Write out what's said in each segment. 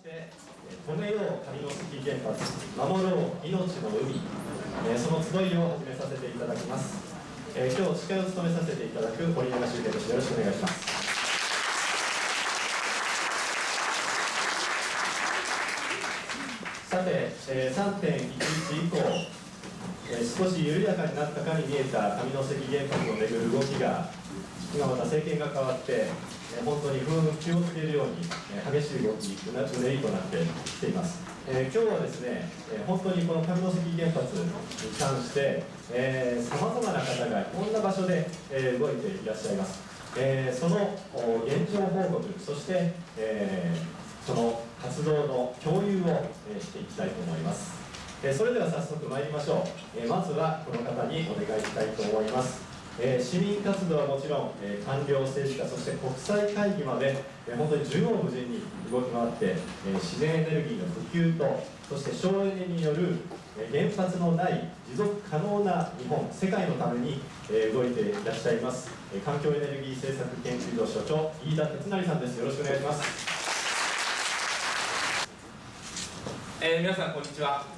して止めよう上関原発、守ろう命の海、その集いを始めさせていただきます。今日司会を務めさせていただく森永修平です。よろしくお願いします。さて、3.11 以降、少し緩やかになったかに見えた上関原発をめぐる動きが、今また政権が変わって本当に風雲気をつけるように激しい動き、うねりとなってきています。今日はですね、本当にこの上関原発に関してさまざまな方がいろんな場所で動いていらっしゃいます。その現状報告、そしてその活動の共有をしていきたいと思います。それでは早速参りましょう。まずはこの方にお願いしたいと思います。市民活動はもちろん、官僚政治家、そして国際会議まで、本当に縦横無尽に動き回って、自然エネルギーの普及と、そして省エネによる、原発のない持続可能な日本、世界のために、動いていらっしゃいます、環境エネルギー政策研究所所長、飯田哲成さんです。よろしくお願いします。 皆さんこんにちは。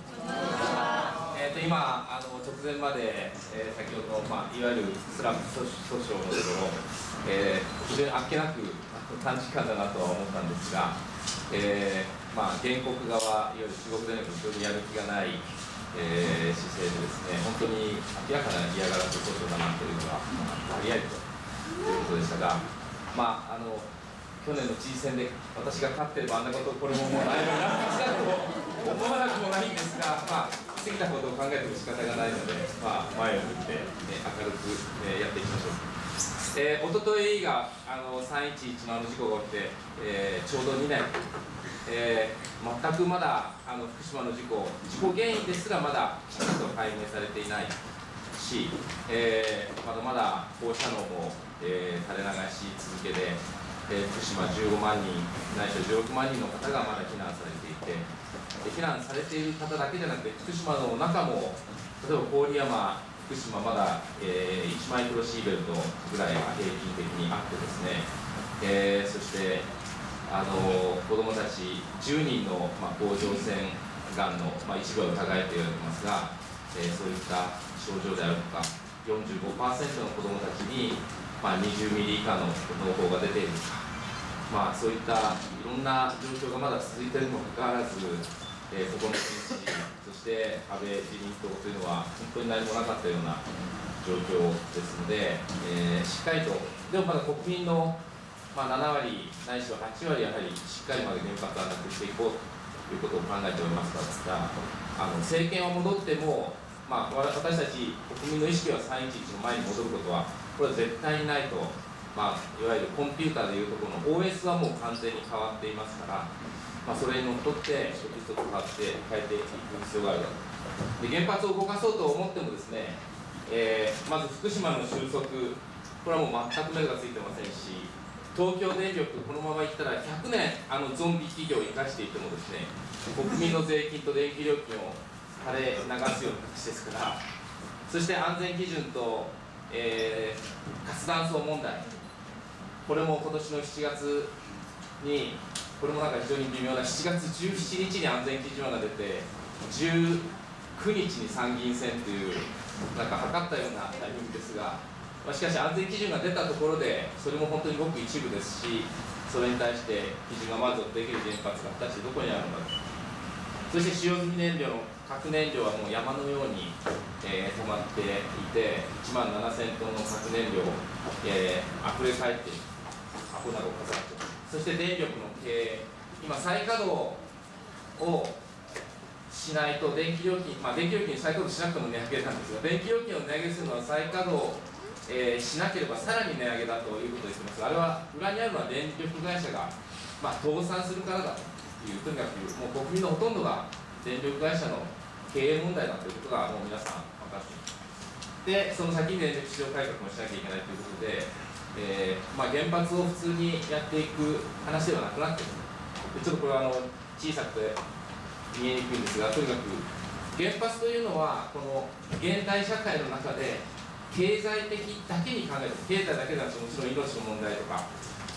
今直前まで、先ほど、いわゆるスラム訴訟のところ、非常にあっけなく短時間だなとは思ったんですが、原告側、いわゆる中国電力の非常にやる気がない、姿勢でですね、本当に明らかな嫌がらせ訴訟だなというのがありありということでしたが、去年の知事選で私が勝ってればあんなことこれももうないのになってきたと思わなくもないんですが、過ぎたことを考えても仕方がないので、前を向いて、明るく、やっていきましょう。おとといが3.11の事故が起きて、ちょうど2年、全くまだ福島の事故原因ですらまだきちんと解明されていないし、まだまだ放射能も、垂れ流し続けで、福島15万人、ないしは16万人の方がまだ避難されていて、避難されている方だけじゃなくて、福島の中も、例えば郡山、福島、まだ、1マイクロシーベルトぐらいが平均的にあってですね、そして子どもたち10人の、甲状腺がんの、一部は疑えと言われてますが、そういった症状であるとか、45% の子どもたちに、20ミリ以下の脳胞が出ているとか、そういったいろんな状況がまだ続いているにもかかわらず、そこの県知事、そして安倍自民党というのは、本当に何もなかったような状況ですので、しっかりと、でもまだ国民の、7割、ないしは8割、やはりしっかりまで原発はなくしていこうということを考えておりますから、政権は戻っても、私たち国民の意識は3.11の前に戻ることは、これは絶対にないと、いわゆるコンピューターでいうところの OS はもう完全に変わっていますから、それにのっとって一つ一つ変えていく必要があるだろう。で、原発を動かそうと思ってもですね、まず福島の収束、これはもう全く目がついてませんし、東京電力、このままいったら100年ゾンビ企業を生かしていてもですね、国民の税金と電気料金を垂れ流すような形ですから、そして安全基準と、活断層問題、これも今年の7月に、これもなんか非常に微妙な、7月17日に安全基準案が出て、19日に参議院選という、なんか測ったようなタイミングですが、しかし安全基準が出たところで、それも本当にごく一部ですし、それに対して基準がまずできる原発が果たしてどこにあるのかと。そして使用済み燃料の核燃料はもう山のように、溜まっていて、1万7000トンの核燃料、溢れ返っている、アホなどを飾って、そして電力の経営、今、再稼働をしないと、電気料金、電気料金再稼働しなくても値上げなんですが、電気料金を値上げするのは再稼働、しなければさらに値上げだということを言ってますが、あれは裏にあるのは電力会社が、倒産するからだという、とにかくもう国民のほとんどが電力会社の経営問題だということがもう皆さん分かっています。で、その先に電力市場改革もしなきゃいけないということで、原発を普通にやっていく話ではなくなっている。ちょっとこれは小さくて見えにくいんですが、とにかく原発というのはこの現代社会の中で経済的だけに考えて、経済だけではなくてもちろん命の問題とか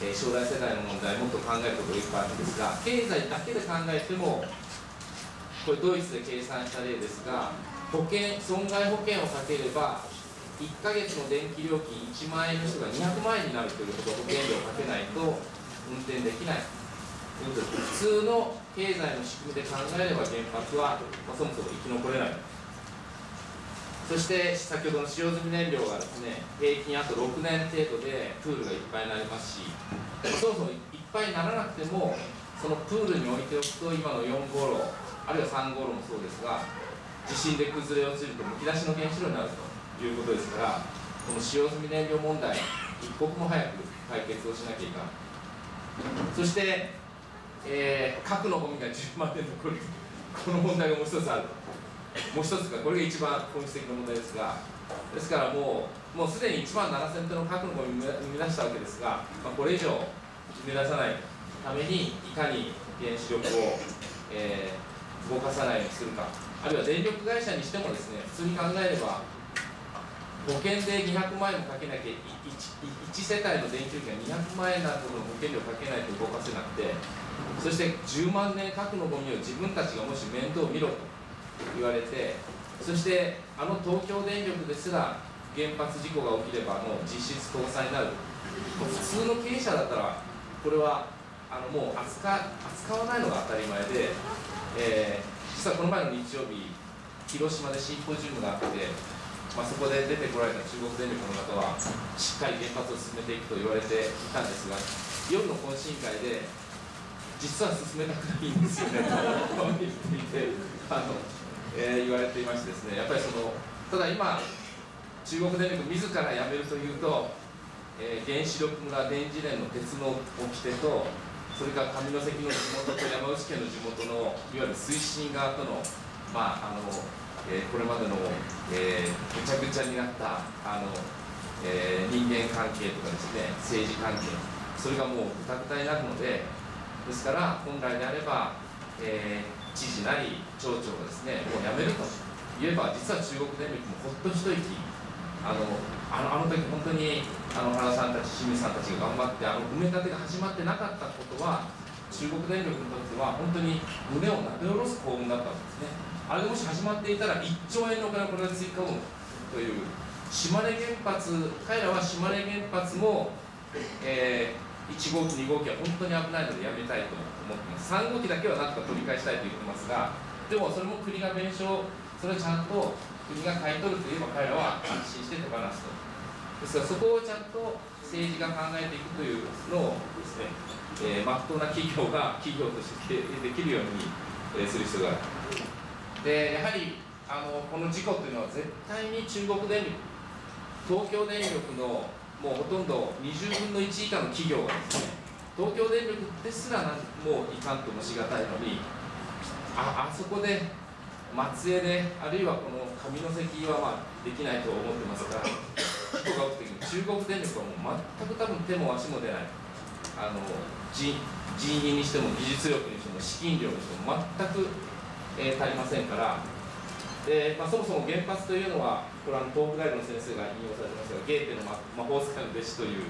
将来世代の問題、もっと考えることがいっぱいあるんですが、経済だけで考えても、これドイツで計算した例ですが、損害保険をかければ、1ヶ月の電気料金1万円の人が200万円になるというほど保険料をかけないと運転できないということです。普通の経済の仕組みで考えれば原発は、そもそも生き残れない。そして先ほどの使用済み燃料がですね、平均あと6年程度でプールがいっぱいになりますし、そもそもいっぱいにならなくても、そのプールに置いておくと、今の4号炉、あるいは3号炉もそうですが、地震で崩れ落ちるとむき出しの原子炉になるということですから、この使用済み燃料問題、一刻も早く解決をしなきゃいかない。そして、核のゴミが10万年残る、この問題がもう一つある。もう一つが、これが一番本質的な問題ですが、ですからもうすでに1万7000トンの核のゴミを生み出したわけですが、これ以上生み出さないために、いかに原子力を、動かさないようにするか、あるいは電力会社にしてもですね、普通に考えれば、保険で200万円もかけなきゃ、1世帯の電気料金が200万円などの保険料をかけないと動かせなくて、そして10万年核のゴミを自分たちがもし面倒見ろと言われて、そして東京電力ですら原発事故が起きればもう実質倒産になる。普通の経営者だったらこれはもう扱わないのが当たり前で、実はこの前の日曜日広島でシンポジウムがあって、そこで出てこられた中国電力の方はしっかり原発を進めていくと言われていたんですが、夜の懇親会で実は進めたくないんですよねと言っていて言われていましてですね、やっぱりただ今中国電力自ら辞めるというと、原子力村電磁連の鉄の掟と、それから上関の地元と山口県の地元のいわゆる推進側との、これまでの、ぐちゃぐちゃになった人間関係とかですね、政治関係、それがもうぐたぐたになるので、ですから本来であれば、知事なり町長がですね、もうやめると言えば、実は中国電力もほっと一息、あの時本当に原さんたち、清水さんたちが頑張って、埋め立てが始まってなかったことは、中国電力にとっては本当に胸をなで下ろす幸運だったわけですね。あれでもし始まっていたら1兆円のお金をこれで追加分という、島根原発、彼らは島根原発も、1号機、2号機は本当に危ないのでやめたいと思ってます。3号機だけはなんとか取り返したいと言ってますが、でもそれも国が弁償、それをちゃんと国が買い取るといえば彼らは安心して手放すと。ですからそこをちゃんと政治が考えていくというのをですね、まっとうな企業が企業としてできるように、する必要がある。で、やはりこの事故というのは絶対に中国電力、東京電力のもうほとんど20分の1以下の企業がですね、東京電力ですらもういかんともしがたいのに、あそこで松江で、あるいはこの上関はできないと思ってますが、事故が起きて、中国電力はもう全く多分手も足も出ない、人員にしても技術力にしても資金量にしても全く、足りませんから、でそもそも原発というのは、これは東北大学の先生が引用されてますが、ゲーテの魔法使いの弟子という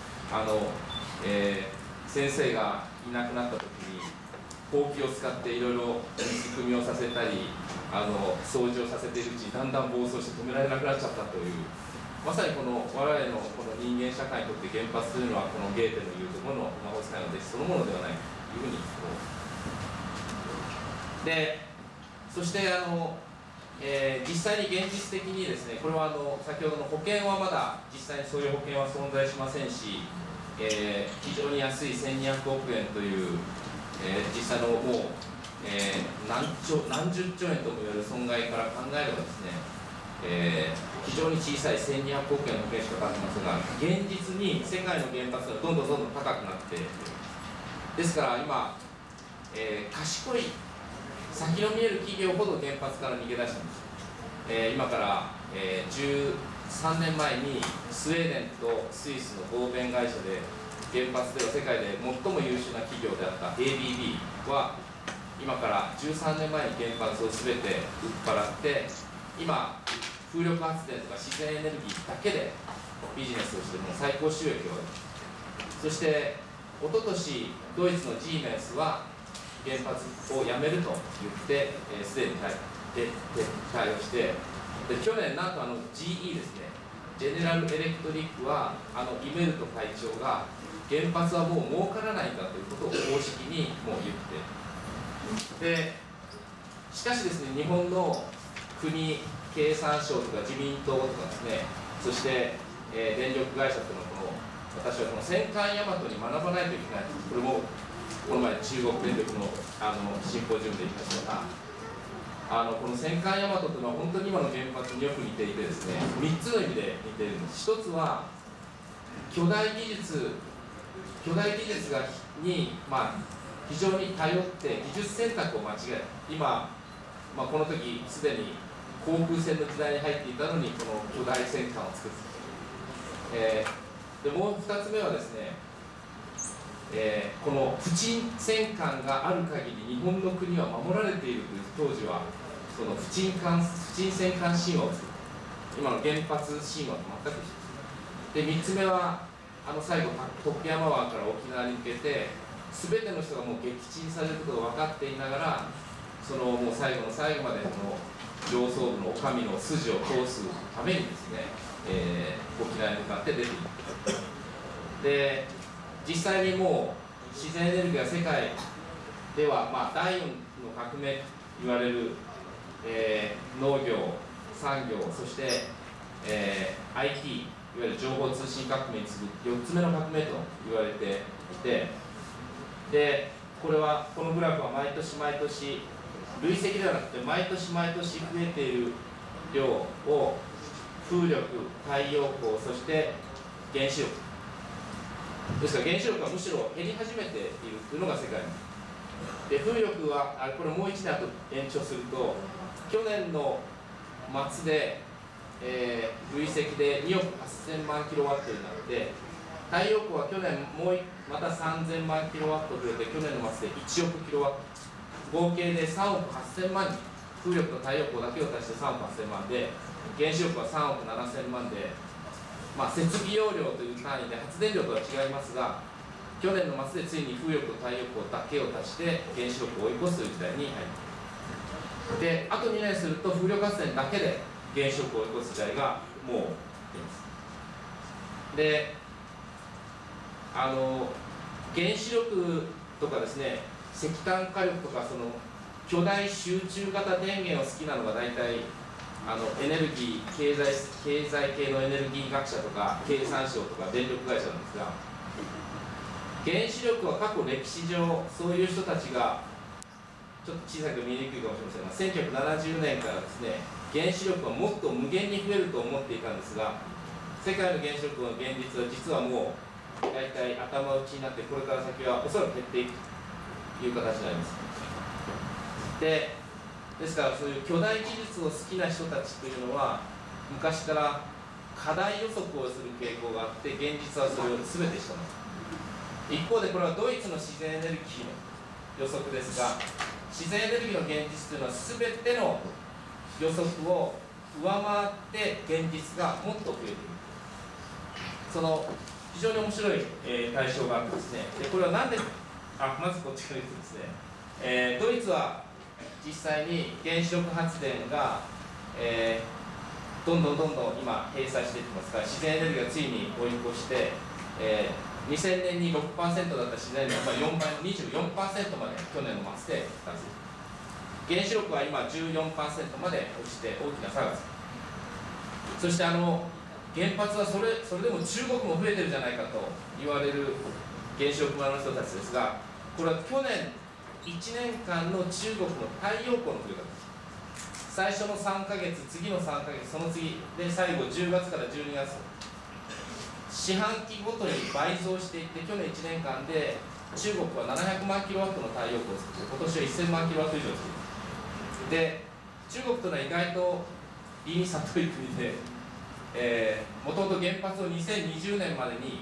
先生がいなくなったときに、ほうきを使っていろいろ水汲みをさせたり、掃除をさせているうちにだんだん暴走して止められなくなっちゃったという、まさに我々のこの人間社会にとって原発というのは、このゲーテの言うところの魔法使いの弟子そのものではないというふうにで、そして実際に現実的にですね、これは先ほどの保険はまだ実際にそういう保険は存在しませんし、非常に安い1200億円という、実際のもう、何十兆円ともいわれる損害から考えればですね、非常に小さい1200億円の保険しかかかってますが、現実に世界の原発がどんどん高くなって、ですから今、賢い先の見える企業ほど原発から逃げ出したんです。今から、13年前にスウェーデンとスイスの合弁会社で原発では世界で最も優秀な企業であった ABB は今から13年前に原発を全て売っ払って今風力発電とか自然エネルギーだけでビジネスをしても最高収益を得る。そして一昨年ドイツのジーメンスは原発をやめると言って、すでに撤退をして、で去年、なんとGE ですね、ジェネラルエレクトリックは、イメルト会長が、原発はもう儲からないんだということを公式にもう言って、でしかしですね、日本の国、経産省とか自民党とかですね、そして、電力会社というのは私はこの戦艦大和に学ばないといけない、これもこの前、中国電力のシンポジウムで言いましたが、この戦艦大和というのは、本当に今の原発によく似ていてですね、3つの意味で似ているんです。1つは、巨大技術に、非常に頼って、技術選択を間違える。今、この時すでに航空船の時代に入っていたのに、この巨大戦艦を作って、でもう2つ目はですね、この不沈戦艦がある限り日本の国は守られているという当時はその不沈戦艦神話を作る、今の原発神話と全く一緒で、3つ目は最後徳山湾から沖縄に向けて全ての人がもう撃沈されることが分かっていながら、そのもう最後の最後までこの上層部の女将の筋を通すためにですね、沖縄に向かって出ていく。で実際にもう自然エネルギーは世界では、第4の革命と言われる、農業、産業、そして、IT、いわゆる情報通信革命に次ぐ4つ目の革命と言われていて、でこのグラフは毎年毎年、累積ではなくて毎年毎年増えている量を風力、太陽光、そして原子力ですから、原子力はむしろ減り始めているというのが世界で、風力はこれもう1年後延長すると、去年の末で、累積で2億8000万キロワットになって、太陽光は去年また3000万キロワット増えて、去年の末で1億キロワット、合計で3億8000万人、風力と太陽光だけを足して3億8000万で、原子力は3億7000万で、設備容量という単位で発電量とは違いますが、去年の末でついに風力と太陽光だけを足して原子力を追い越すという時代に入って、であと2年すると風力発電だけで原子力を追い越す時代がもう来ています。で原子力とかですね、石炭火力とか、その巨大集中型電源を好きなのが大体エネルギー経済系のエネルギー学者とか経産省とか電力会社なんですが、原子力は過去歴史上そういう人たちがちょっと小さく見えにくいかもしれませんが、1970年からですね、原子力はもっと無限に増えると思っていたんですが、世界の原子力の現実は実はもう大体頭打ちになって、これから先はおそらく減っていくという形になります。ですから、そういう巨大技術を好きな人たちというのは昔から課題予測をする傾向があって、現実はそれを全てしたのです。一方でこれはドイツの自然エネルギーの予測ですが、自然エネルギーの現実というのは全ての予測を上回って現実がもっと増えている、その非常に面白い、対象があってですね、でこれは何でまずこっちから言うとですね、ドイツは実際に原子力発電が、どんどん今閉鎖していってますから、自然エネルギーがついに追い越して、2000年に 6% だった自然エネルギーが4倍の 24% まで去年の末で達成。原子力は今 14% まで落ちて大きな差がつく。そして原発はそれでも中国も増えてるじゃないかと言われる原子力村の人たちですが、これは去年1年間の中国の太陽光の増え方です。最初の3ヶ月、次の3ヶ月、その次で最後10月から12月、四半期ごとに倍増していって、去年1年間で中国は700万キロワットの太陽光を作って、今年は1000万キロワット以上作る。で中国というのは意外と理に里い国で、もともと原発を2020年までに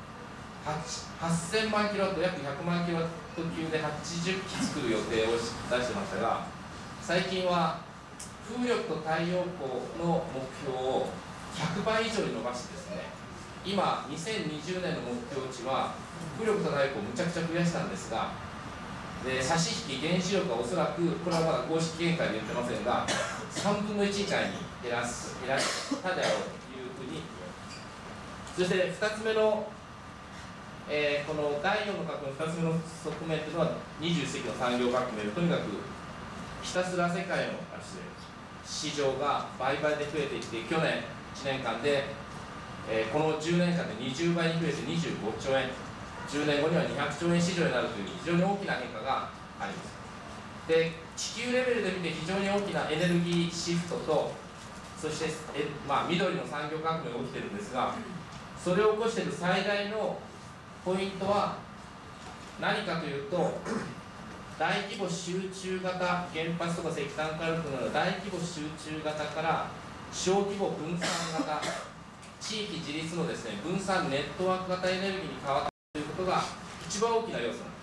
8000万キロワット、約100万キロワット級で80基作る予定を出してましたが、最近は風力と太陽光の目標を100倍以上に伸ばしてですね、 今2020年の目標値は風力と太鼓をむちゃくちゃ増やしたんですが、で差し引き原子力はおそらく、これはまだ公式見解で言ってませんが、3分の1以下に減らしたであろうというふうに。そして2つ目の、この第4の革命の2つ目の側面というのは21世紀の産業革命で、とにかくひたすら世界の市場が倍々で増えていって、去年1年間で、この10年間で20倍に増えて25兆円、10年後には200兆円市場になるという非常に大きな変化があります。で、地球レベルで見て非常に大きなエネルギーシフトと、そして、緑の産業革命が起きているんですが、それを起こしている最大のポイントは何かというと、大規模集中型原発とか石炭火力のような大規模集中型から小規模分散型、地域自立のですね、分散ネットワーク型エネルギーに変わったということが一番大きな要素なんです。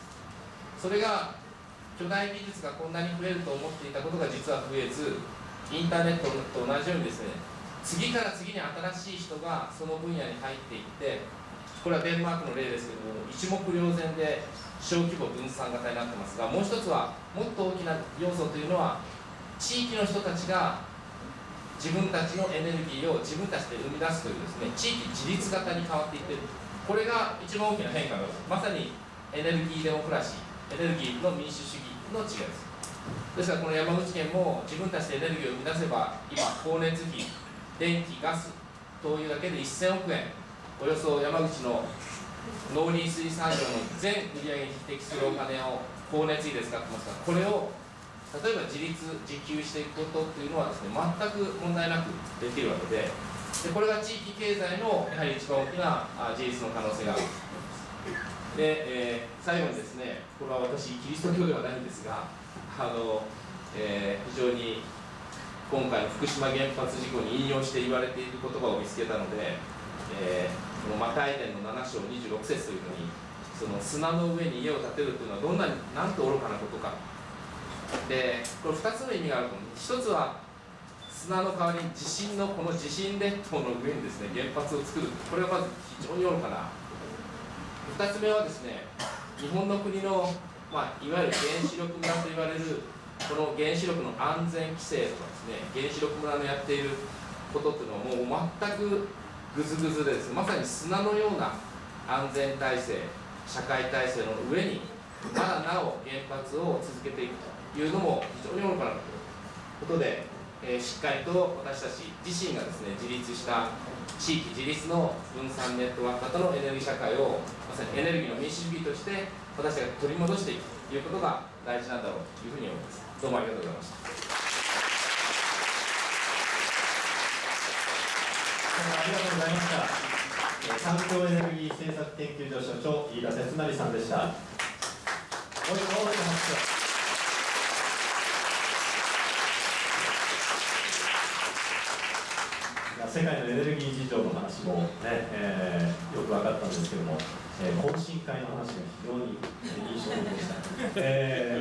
それが巨大技術がこんなに増えると思っていたことが実は増えず、インターネットと同じようにですね、次から次に新しい人がその分野に入っていって、これはデンマークの例ですけども、一目瞭然で小規模分散型になってますが、もう一つはもっと大きな要素というのは、地域の人たちが自分たちのエネルギーを自分たちで生み出すというですね、地域自立型に変わっていっている。これが一番大きな変化です。まさにエネルギーデモクラシー、エネルギーの民主主義の違いです。ですからこの山口県も自分たちでエネルギーを生み出せば、今光熱費、電気、ガス、灯油だけで1000億円、およそ山口の農林水産業の全売上に匹敵するお金を光熱費で使ってますから、これを例えば自給していくことっていうのはですね、全く問題なくできるわけで、これが地域経済のやはり一番大きな自立の可能性がある。で、最後にですね、これは私キリスト教ではないんですが、非常に今回の福島原発事故に引用して言われている言葉を見つけたので、このマタイ伝の7章26節というふうに、その砂の上に家を建てるというのはなんと愚かなことか。で、これ2つの意味があると思う。1つは砂の代わりにこの地震列島の上にですね、原発を作る、これはまず非常に愚かな。2つ目はですね、日本の国の、いわゆる原子力村と言われるこの原子力の安全規制とかですね、原子力村のやっていることっていうのはもう全くグズグズでですね、まさに砂のような安全体制、社会体制の上にまだなお原発を続けていくというのも非常に愚かなことで、しっかりと私たち自身がですね、自立した地域自立の分散ネットワーク型のエネルギー社会をまさにエネルギーの民主主義として私たちが取り戻していくということが大事なんだろうというふうに思います。どうもありがとうございました。 ありがとうございました。環境エネルギー政策研究所所長飯田哲成さんでした。大きな拍手。世界のエネルギー事情の話も、ねよく分かったんですけども、懇親会の話が非常に印象的でした。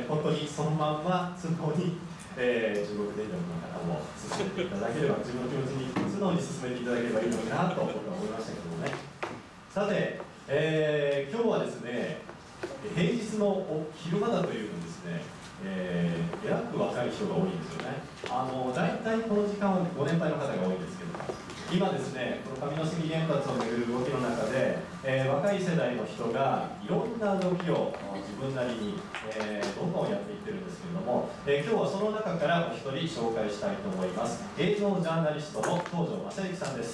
本当にそのまんま素直に、中国電力の方も進めていただければ、自分の気持ちに素直に進めていただければいいのになと僕は思いましたけどもね。さて、今日はですね、平日の昼間だというのですね、えらく若い人が多いんですよね。大体この時間はご年配の方が多いんですけども、今ですね、この上関原発をめぐる動きの中で、若い世代の人がいろんな動きを自分なりに、どんどんやっていってるんですけれども、今日はその中からお一人紹介したいと思います。映像ジャーナリストの東條正幸さんです。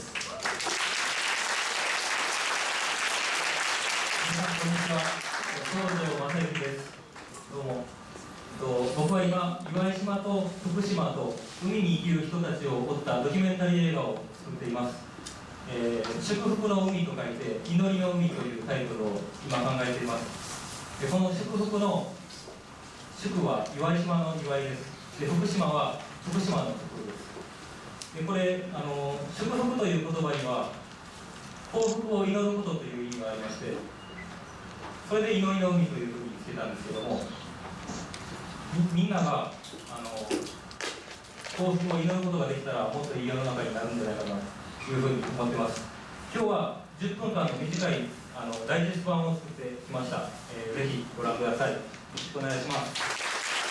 こんにちは、東條正幸です。どうも。僕は今、岩井島と福島と海に生きる人たちを追ったドキュメンタリー映画を作っています。祝福の海と書いて、祈りの海というタイトルを今考えています。この祝福の祝は岩井島の祝いです。で、福島は福島の祝です。で、これ祝福という言葉には幸福を祈ることという意味がありまして、それで祈りの海というふうにつけたんですけども、みんなが幸福を祈ることができたらもっといい世の中になるんじゃないかなというふうに思ってます。今日は 10分間の短いダイジェスト版を作ってきました。ぜひご覧ください。よろしくお願いします。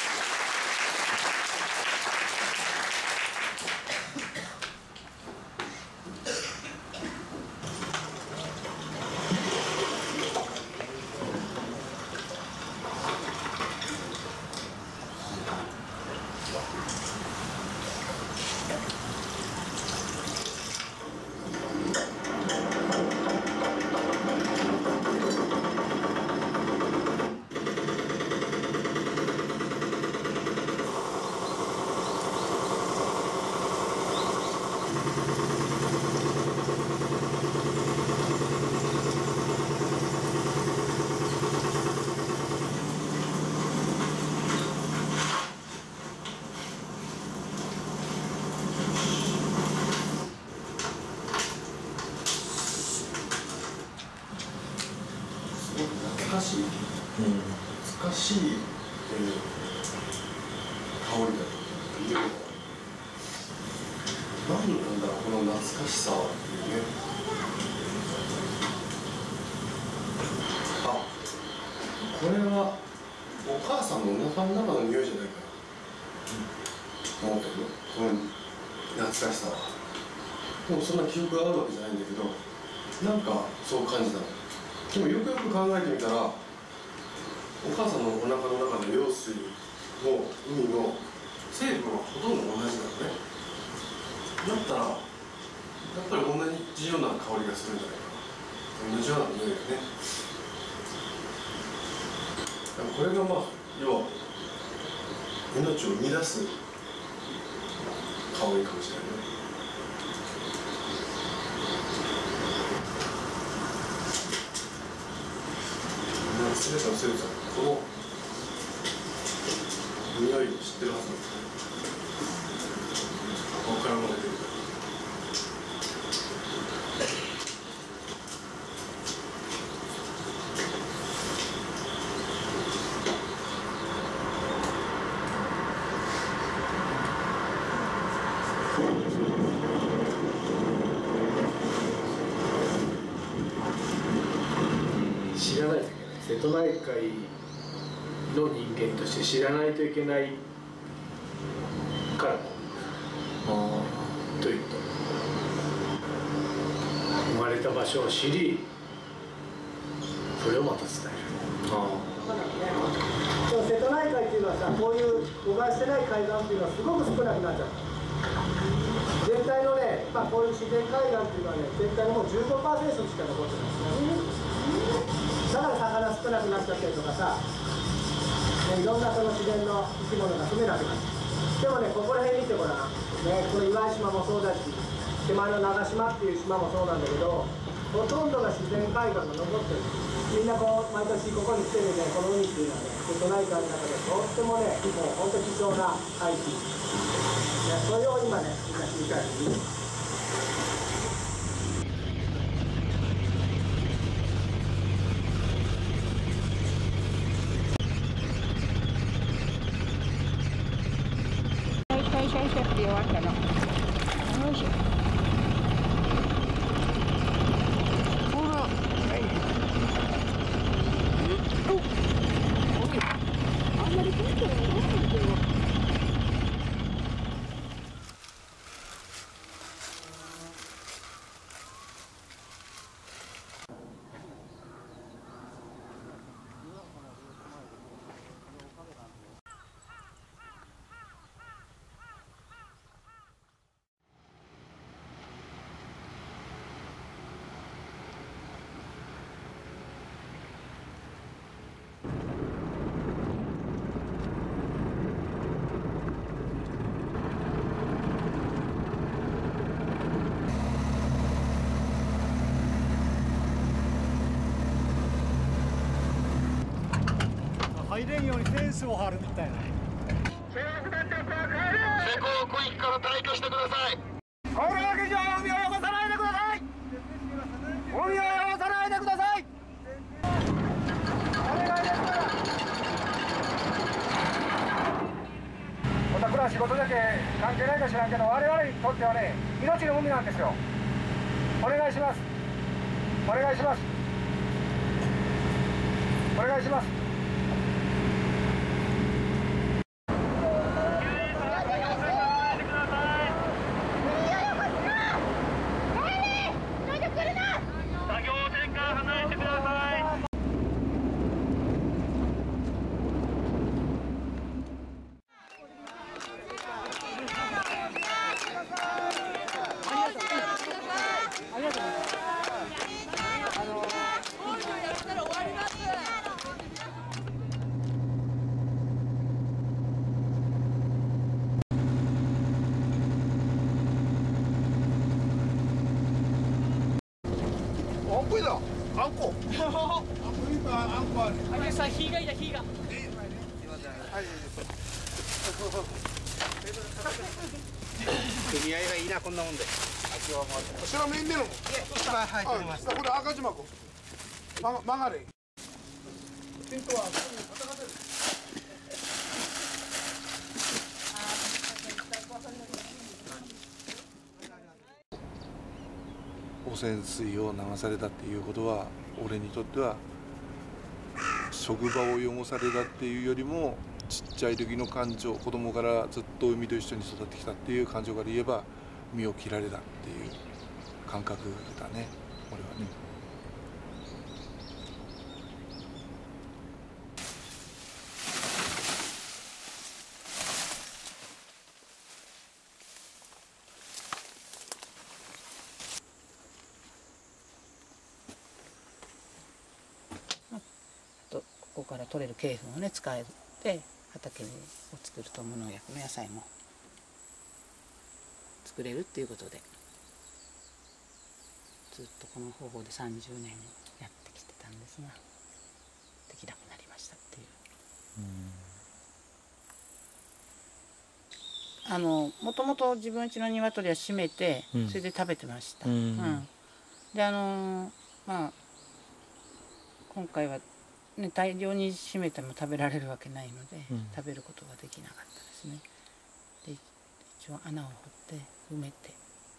難しい香りだというのは何なんだろう、この懐かしさっていうね。あ、これはお母さんのお腹の中の匂いじゃないかな思ったけど、この懐かしさは。でもそんな記憶があるわけじゃないんだけど、なんかそう感じたの。でもよくよく考えてみたら、お母さんのお腹の中の用水も海の成分はほとんど同じなのね。だったらやっぱり同じような香りがするんじゃないかな。同じような匂いがね。これがまあ要は命を生み出す香りかもしれないね。スレさん、この匂いを知ってるはずなんですね。ここからも出てる。 知らないといけない。瀬戸内海の人間として知らないといけないからというと、生まれた場所を知り、それをまた伝える。 瀬戸内海っていうのはさ、こういう護岸してない海岸っていうのはすごく少なくなっちゃった。全体のね、こういう自然海岸っていうのはね、全体のもう 15% しか残ってないですね。だから魚少なくなっちゃったりとかさ、いろんなその自然の生き物が住めなくなる。でもね、ここら辺見てごらん、この岩井島もそうだし、手前の長島っていう島もそうなんだけど、ほとんどが自然海岸が残ってる。みんなこう毎年ここに来てるね、この海っていうのはね、瀬戸内海の中でとってもね、もう本当に貴重な海域、それを今ね、みんな知りたいという。 終わったの。よいしょ。ほら。はい。あんまり来るとは思わないけど。 入れんようにフェンスを張るみたいな。 施工区域から退去してください。 これだけじゃ海を汚さないでください。海を汚さないでください。お願いですから。お宅ら仕事だけ関係ないか知らんけど、我々にとってはね、命の海なんですよ。お願いします。 お願いします。お願いします。作業線から離れてください。あんこ。あれさ、火がいいだ、火が。組合がいいな、こんなもんで。 白目目の。はい、これ赤字幕。曲がれ。テントは。 汚染水を流されたっていうことは、俺にとっては職場を汚されたっていうよりも、ちっちゃい時の感情、子供からずっと海と一緒に育ってきたっていう感情から言えば、身を切られたっていう感覚だね、俺はね。 ここから取れる鶏粉をね使えて畑を作ると無農薬の野菜も作れるっていうことでずっとこの方法で30年やってきてたんですができなくなりましたっていう。もともと自分家の鶏は閉めてそれで食べてました。でまあ今回はね、大量に締めても食べられるわけないので、食べることができなかったですね。で一応穴を掘って埋めて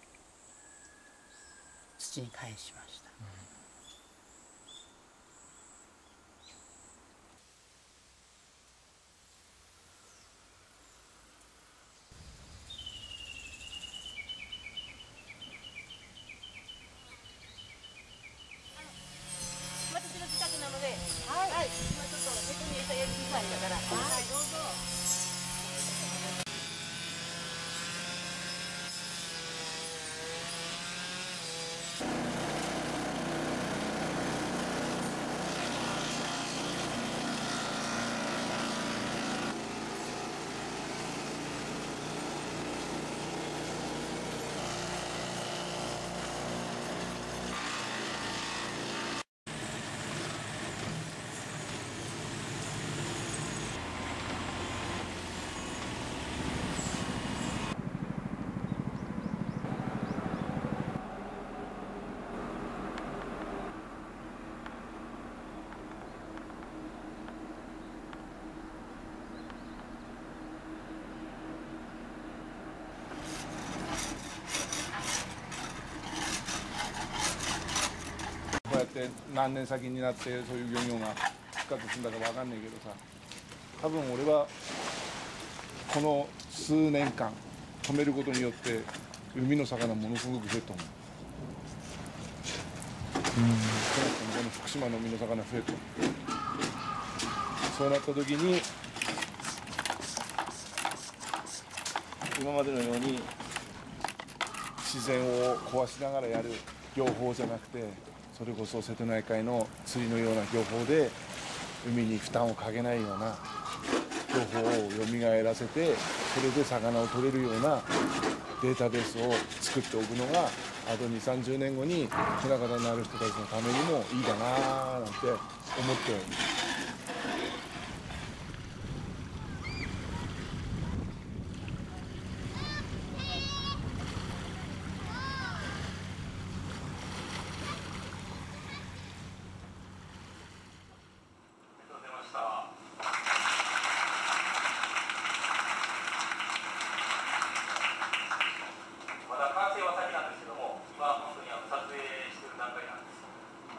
土に返しました。 私の自宅なので、はい、今ちょっと猫に餌やりに来たんだから、はい、どうぞ。 こうやって何年先になってそういう漁業が復活するんだか分かんないけどさ、多分俺はこの数年間止めることによって海の魚ものすごく増えると思う。この福島の海の魚増えると思う。そうなった時に今までのように自然を壊しながらやる漁法じゃなくて、それこそ瀬戸内海の釣りのような漁法で海に負担をかけないような漁法を蘇らせて、それで魚を取れるようなデータベースを作っておくのが、あと2、30年後に船方になる人たちのためにもいいかななんて思っておる。 まだ完成は先なんですけども、今本当に撮影している段階なんです。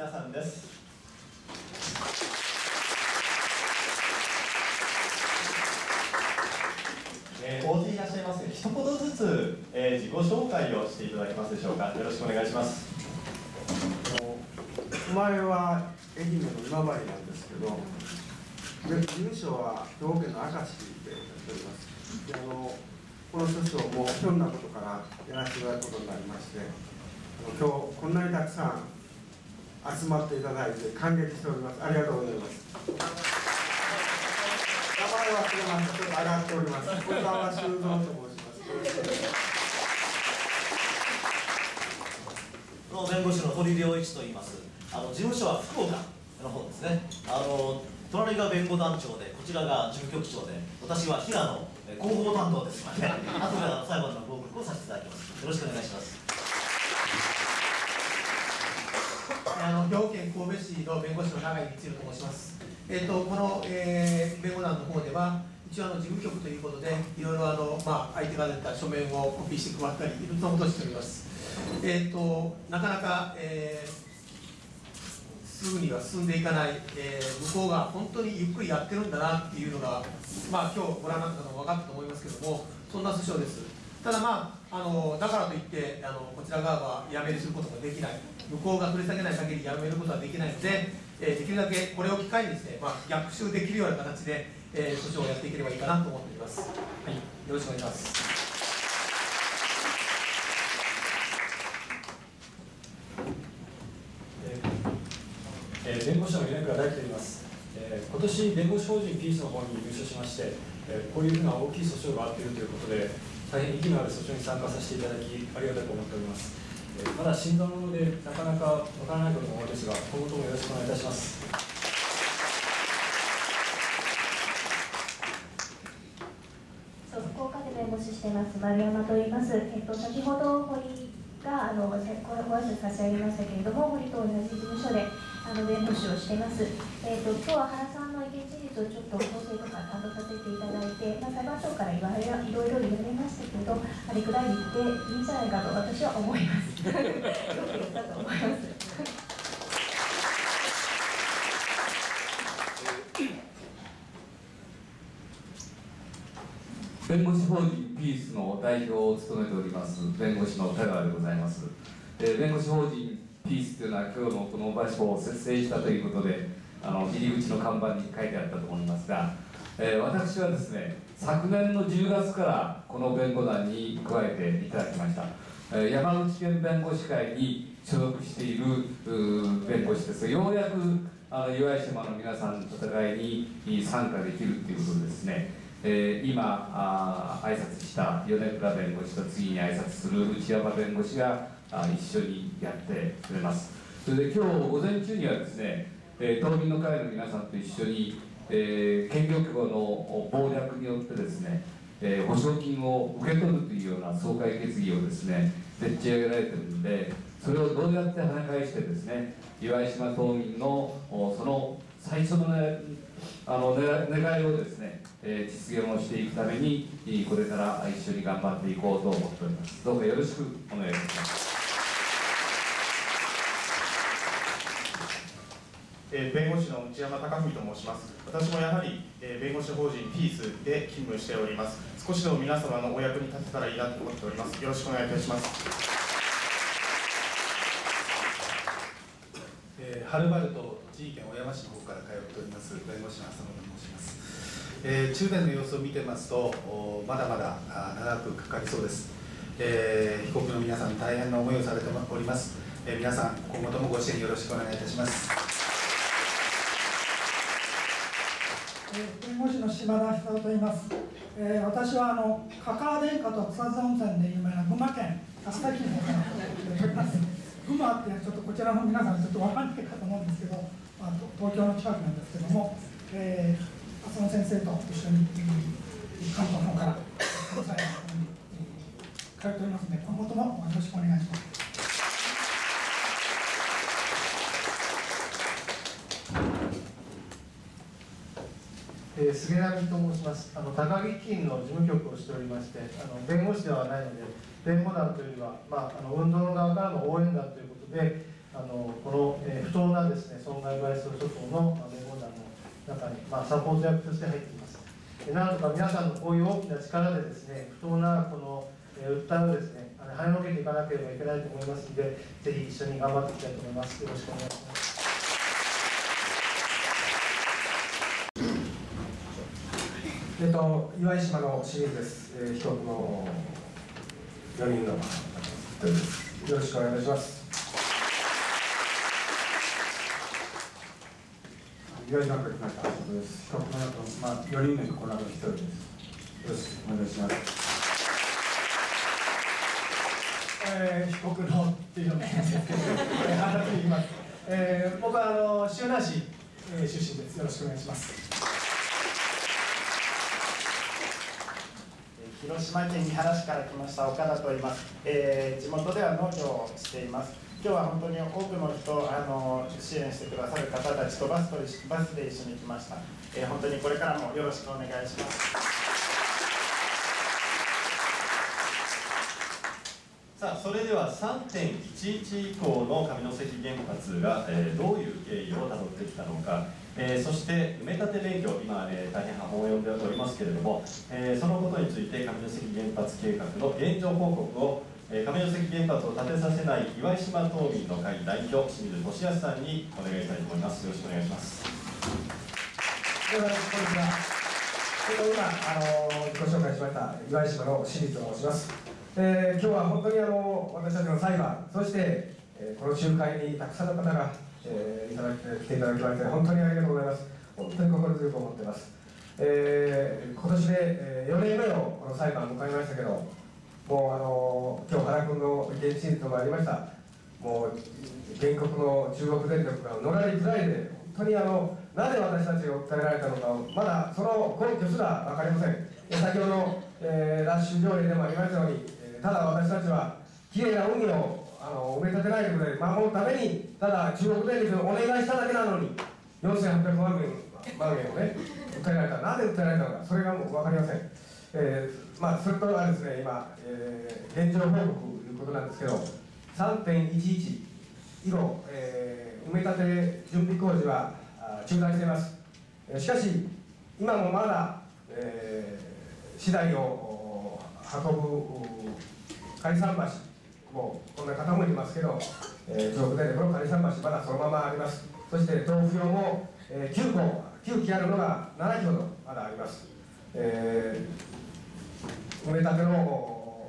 皆さんです。大勢いらっしゃいますが、一言ずつ、自己紹介をしていただけますでしょうか。よろしくお願いします。 生まれは愛媛の今治なんですけど、事務所は兵庫県の明石でやっております。でこの書をもひょんなことからやらせていただくことになりまして、今日こんなにたくさん集まっていただいて感激しております。ありがとうございます。名前は忘れました。ちょっと上がっております。小沢修造と申します。 弁護士の堀良一と言います。事務所は福岡の方ですね。隣が弁護団長で、こちらが事務局長で、私は平野広報担当ですので、後で裁判の報告をさせていただきます。よろしくお願いします。 兵庫県神戸市の弁護士の永井光弘と申します。この、弁護団の方では、一応事務局ということで、いろいろ相手が出た書面をコピーして配ったり、いろんなことをしております。なかなか、すぐには進んでいかない、向こうが本当にゆっくりやってるんだなっていうのが、今日ご覧になったのも分かったと思いますけども、そんな訴訟です。ただだからといってこちら側はやめるすることができない、向こうが取り下げない限りやめることはできないので、できるだけこれを機会にですね、逆襲できるような形で、訴訟をやっていければいいかなと思っております。はい、よろしくお願いします。 弁護士の米倉大樹と言います。今年弁護士法人ピースの方に入所しまして、こういうふうな大きい訴訟があっているということで、大変意義のある訴訟に参加させていただきありがたく思っております。まだ新参者でなかなかわからないことも多いですが、今後ともよろしくお願いいたします。 福岡で弁護士しています丸山と言います。先ほど堀がご挨拶差し上げましたけれども、堀と同じ事務所で弁護士をしています。今日は原さんの意見陳述をちょっと構成とか担当させていただいて、裁判長からいろいろ言われましたけど、あれくらい言っていいんじゃないかと私は思います。よく言ったと思います。 弁護士法人ピースの代表を務めております弁護士の田川でございます。弁護士法人ピースというのは今日のこの場所を設定したということで入り口の看板に書いてあったと思いますが、私はですね、昨年の10月からこの弁護団に加えていただきました。山口県弁護士会に所属している弁護士です。ようやく岩井島の皆さんの戦いに参加できるということですね。今挨拶した米倉弁護士と次に挨拶する内山弁護士が一緒にやってくれます。それで今日午前中にはですね、島民の会の皆さんと一緒に、県漁協の謀略によってですね、保証金を受け取るというような総会決議をですねでっち上げられているので、それをどうやって跳ね返してですね、岩井島島民のその最初の願いをですね、実現をしていくためにこれから一緒に頑張っていこうと思っております。どうかよろしくお願いします。 弁護士の内山貴文と申します。私もやはり弁護士法人ピースで勤務しております。少しでも皆様のお役に立てたらいいなと思っております。よろしくお願いいたします。 はるばると栃木県小山市の方から通っております弁護士の浅野と申します。中年の様子を見てますとまだまだ長くかかりそうです。被告の皆さん大変な思いをされております。皆さん今後ともご支援よろしくお願いいたします。 弁護士の島田久夫と言います。私は香川電化と草津温泉で有名な群馬県秋田市の方から来ております。群馬ってちょっとこちらの皆さんちょっと分かんないかと思うんですけど、東京の近くなんですけども、浅野先生と一緒に関東の方から関西の方に通っておりますので、今後ともよろしくお願いします。 菅波と申します。高木金の事務局をしておりまして、弁護士ではないので、弁護団というよりは、運動の側からの応援団ということで、 この、不当なですね、損害賠償訴訟の弁護団の中に、サポート役として入っています。なんとか皆さんのこういう大きな力でですね、不当なこの、訴えをですね、跳ねのけていかなければいけないと思いますので、ぜひ一緒に頑張っていきたいと思います。よろしくお願いします。 岩井島の清水です。被告の4人の方です。よろしくお願いいたします。 岩井島から来ました橋本です。被告の中、4人の被告の中の1人です。よろしくお願いします。 被告のっていうのも変ですけど、改めて言います。僕は周南市出身です。よろしくお願いします。 広島県三原市から来ました岡田と言います。地元では農業をしています。今日は本当に多くの人支援してくださる方たちとバスで一緒に来ました。本当にこれからもよろしくお願いします。 さあ、それでは 3.11 以降の上関原発が、どういう経緯をたどってきたのか、そして埋め立て免許、今、大変波紋を呼んでおりますけれども、そのことについて上関原発計画の現状報告を、上関原発を建てさせない岩井島島民の会代表、清水俊康さんにお願いしたいと思います。よろしくお願いします。 こんにちは。今自己紹介しました岩井島の清水と申します。今日は本当に私たちの裁判、そして、この集会にたくさんの方が、来ていただきまして本当にありがとうございます。本当に心強く思っています。今年で、4年目のこの裁判を迎えましたけど、もう今日原君の意見陳述もありました。もう原告の中国電力が乗られづらいで、本当になぜ私たちが訴えられたのか、まだその根拠すら分かりません。先ほど、ラッシュ条例でもありましたように、ただ私たちはきれいな海を埋め立てないということで守るために、ただ中国電力にお願いしただけなのに、4800万円をね、訴えられた。なぜ訴えられたのか、それがもう分かりません。それとはですね、今、現状報告ということなんですけど、3.11 以後、埋め立て準備工事は中断しています。しかし、今もまだ、資材を運ぶ仮桟橋、もうこんな傾いてますけど、中国電力の仮桟橋、まだそのままあります。そして豆腐用も、9基あるのが7基ほどまだあります。埋め立ての、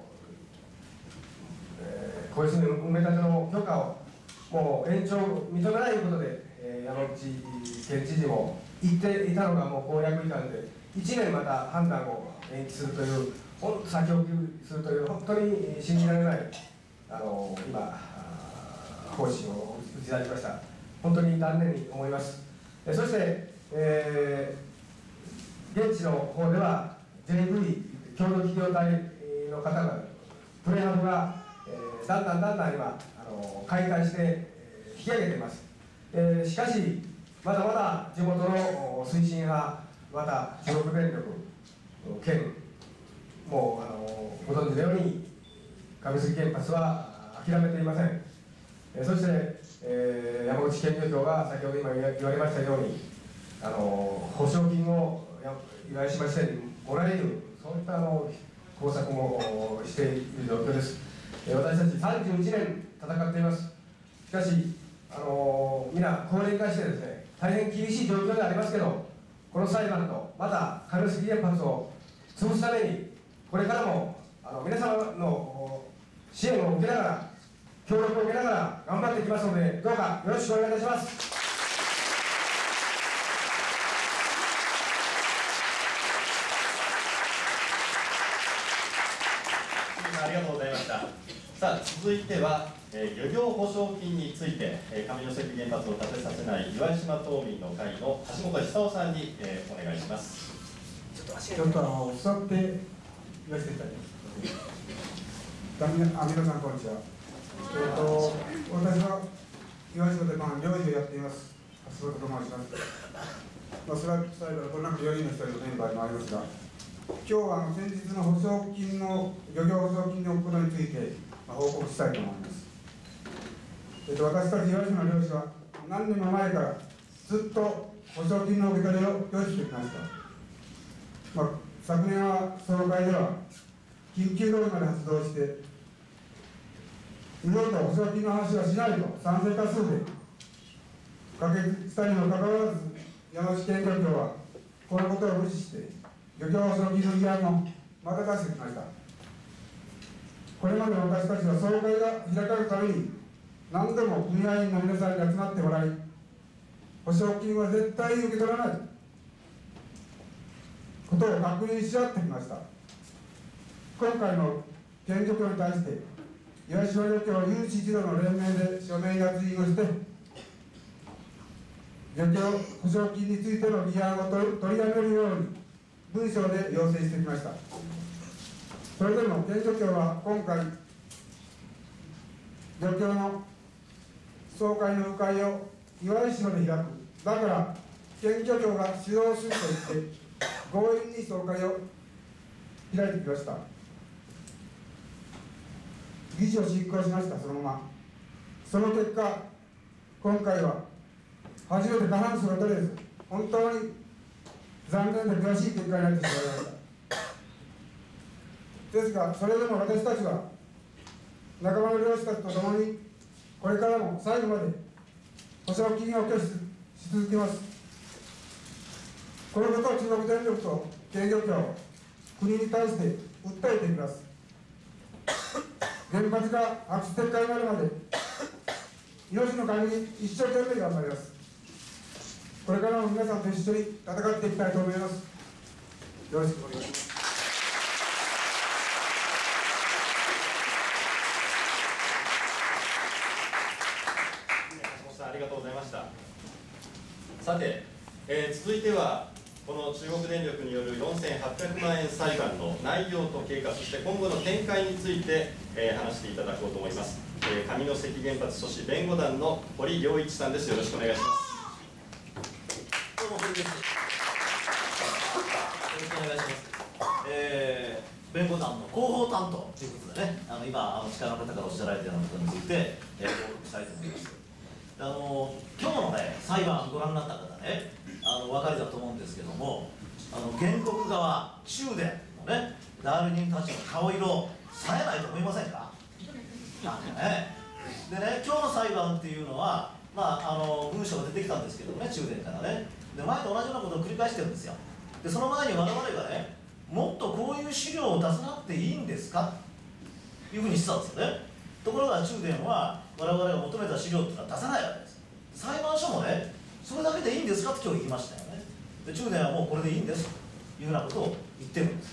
小泉埋め立ての許可をもう延長認めないということで、山口県知事も言っていたのがもう公約違反で、1年また判断を延期するという、先送りするという、本当に信じられない今、方針を打ち出しました。本当に残念に思います。そして、現地の方では JV 共同企業体の方がプレハブが、だんだん今解体して引き上げています。しかしまだまだ地元の推進派、また中国電力県もご存知のように上関原発は諦めていません。そして、山口県漁協が先ほど今言われましたように保証金を岩井島支店にもらえる、そういった工作もしている状況です。私たち31年戦っています。しかし皆高齢化してですね、大変厳しい状況ではありますけど、この裁判とまた上関原発を潰すためにこれからも皆様の支援を受けながら、協力を受けながら頑張っていきますので、どうかよろしくお願いいたします。 ありがとうございました。さあ、続いては、漁業保証金について、上関原発を建てさせない岩井島島民の会の橋本久夫さんに、お願いします。 ちょっと座って言わせていただきます。皆さんこんにちは。私は岩井島で漁師をやっています。橋本と申します。それは最後この中4人の一人のメンバーでもありますが、今日は先日の保証金の漁業保証金のことについて報告したいと思います。 私たち岩島漁師は何年も前からずっと保証金の受け取りを拒否してきました。昨年は総会では緊急動議まで発動して二度と保証金の話はしないと賛成多数で可決したにもかかわらず、山口県漁協はこのことを無視して漁協保証金の議案をまた出してきました。これまで私たちは総会が開かれるために何度も組合員の皆さんに集まってもらい、保証金は絶対に受け取らないことを確認し合ってきました。今回の県漁協に対して岩島漁協有志一同の連名で署名捺印をして漁協保証金についての議案を取りやめるように文書で要請してきました。それでも県漁協は今回漁協の総会の部会を岩井島で開く、だから県漁協が主導すると言って強引に総会を開いてきました。議事を執行しました。そのままその結果、今回は初めて過半数が取れず、本当に残念で悔しい結果になってしまいました。ですが、それでも私たちは仲間の漁師たちと共にこれからも最後まで保証金を拒否し続けます。このことを中国電力と県漁協、国に対して訴えていきます。原発が白紙撤回になるまで命の限り一生懸命頑張ります。これからも皆さんと一緒に戦っていきたいと思います。よろしくお願いします。 ありがとうございました。さて、続いてはこの中国電力による4800万円裁判の内容と経過、そして今後の展開について、話していただこうと思います。上関原発阻止弁護団の堀良一さんです。よろしくお願いします。 どうも堀です。よろしくお願いします。弁護団の広報担当ということでね、今力の方からおっしゃられたようなことについて、報告したいと思います。今日のね裁判ご覧になった方ね、お分かりだと思うんですけども、原告側中電のね代理人たちの顔色冴えないと思いませんか？でね、今日の裁判っていうのは、文書が出てきたんですけどね、中電からね。で、前と同じようなことを繰り返してるんですよ。で、その前に我々がね、もっとこういう資料を出さなくていいんですかというふうにしてたんですよね。ところが中電は我々が求めた資料っていうのは出さないわけです。裁判所もね、それだけでいいんですかって今日言いましたよね。で、中電はもうこれでいいんですというようなことを言ってるんです。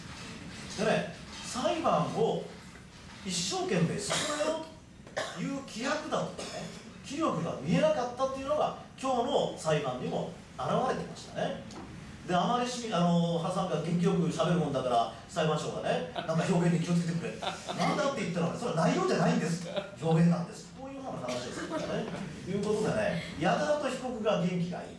でね、裁判を一生懸命進めようという気迫だとかね、気力が見えなかったっていうのが今日の裁判にも現れてましたね。で、あまり原さんが元気よくしゃべるもんだから裁判所がね、なんか表現に気をつけてくれなんだって言ったら、それは内容じゃないんです、表現なんです、こういうような話をするからね。ということでね、やたらと被告が元気がいい。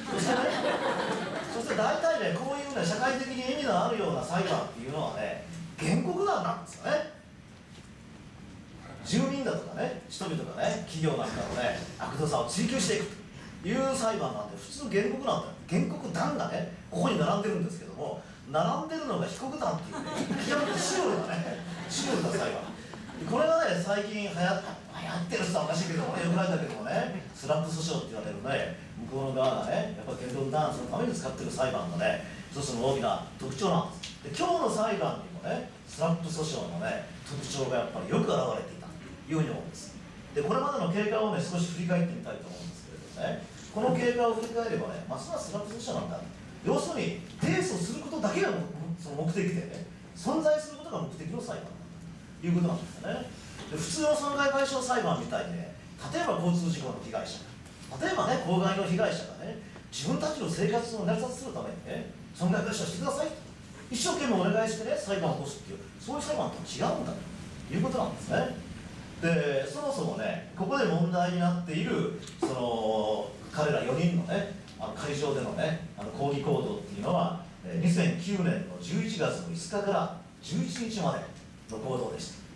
そして大体ね、こういうね社会的に意味のあるような裁判っていうのはね、原告団なんですよね。住民だとかね、人々がね、企業なんかのね、悪どさを追求していくという裁判なんで、普通原告なんて原告団がね、ここに並んでるんですけども、並んでるのが被告団っていうね、極めてシュールなね、シュールな裁判。これがね、最近流行ってる人はおかしいけどもね、よくないんだけどもね、スラップ訴訟って言われるね、向こうの側がね、やっぱり原告団そのために使ってる裁判のね、一つの大きな特徴なんです。で、今日の裁判にもね、スラップ訴訟のね、特徴がやっぱりよく表れていたというふうに思うんです。で、これまでの経過をね、少し振り返ってみたいと思うんですけれどね、この経過を振り返ればね、ますますスラップ訴訟なんだ。要するに、提訴することだけがその目的でね、存在することが目的の裁判なんだということなんですよね。で、普通の損害賠償裁判みたいにね、例えば交通事故の被害者が、例えばね、公害の被害者がね、自分たちの生活を成り立たせるためにね、損害賠償してくださいと一生懸命お願いしてね、裁判を起こすっていう、そういう裁判と違うんだということなんですね。で、そもそもね、ここで問題になっているその彼ら4人のね、会場でのね、抗議行動っていうのは2009年の11月の5日から11日までの行動でした。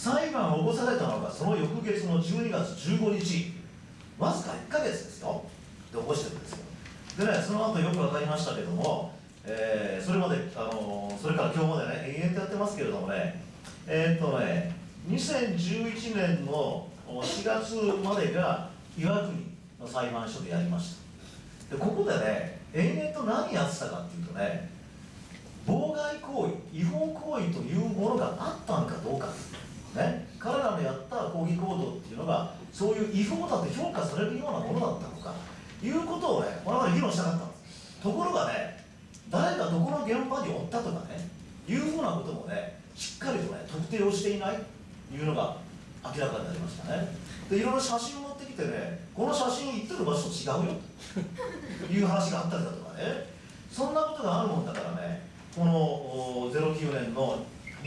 裁判を起こされたのがその翌月の12月15日、わずか1ヶ月ですよ、で起こしてるんですよ。でね、その後よく分かりましたけども、それまでそれから今日までね、延々とやってますけれどもね、2011年の4月までが岩国の裁判所でやりました。でここでね、延々と何やってたかっていうとね、妨害行為、違法行為というものがあったんかどうか、ね、彼らのやった抗議行動っていうのがそういう違法だと評価されるようなものだったのかいうことをね、我々議論したかったんです。ところがね、誰がどこの現場におったとかね、いうふうなこともね、しっかりとね、特定をしていないというのが明らかになりましたね。で、いろいろ写真を持ってきてね、この写真行ってる場所と違うよという話があったりだとかね、そんなことがあるもんだからね、この2009年の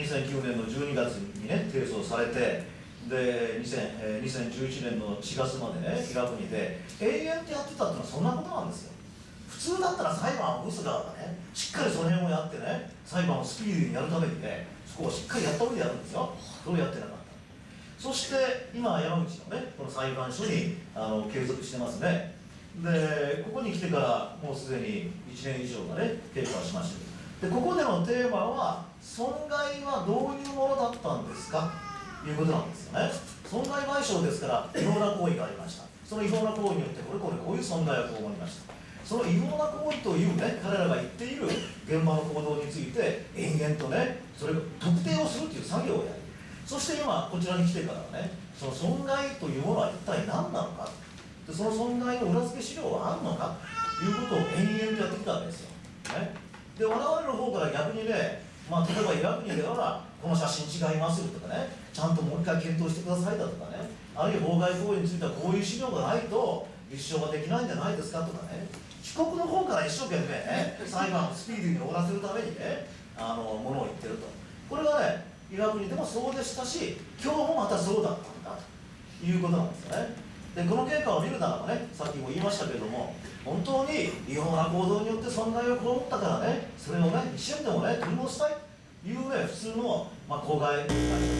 12月にね、提訴されて、で2011年の4月までね、岩国で永遠とやってたっていうのはそんなことなんですよ。普通だったら裁判を起こす側がね、しっかりその辺をやってね、裁判をスピーディーにやるためにね、そこをしっかりやった上でやるんですよ。それをやってなかった。そして今山口のね、この裁判所に継続してますね。でここに来てからもうすでに1年以上がね、経過しました。でここでのテーマは、損害はどういうものだったんですかということなんですよね。損害賠償ですから、違法な行為がありました。その違法な行為によってこういう損害を被りました。その違法な行為というね、彼らが言っている現場の行動について延々とね、それを特定をするという作業をやる。そして今こちらに来てからね、その損害というものは一体何なのか、でその損害の裏付け資料はあるのかということを延々とやってきたわけですよ。ね、で我々の方から逆にね、例えば岩国ではこの写真違いますよとかね、ちゃんともう一回検討してくださいだとかね、あるいは妨害行為についてはこういう資料がないと立証ができないんじゃないですかとかね、被告の方から一生懸命ね、裁判をスピーディーに終わらせるためにね、ものを言ってると。これはね、岩国でもそうでしたし、今日もまたそうだったんだということなんですよね。でこの経過を見るならばね、さっきも言いましたけれども、本当に違法な行動によって損害を被ったからね、それをね、一瞬でもね、取り戻したいというね、普通の、公害になり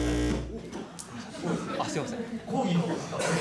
ますね。 すいません。 抗議ので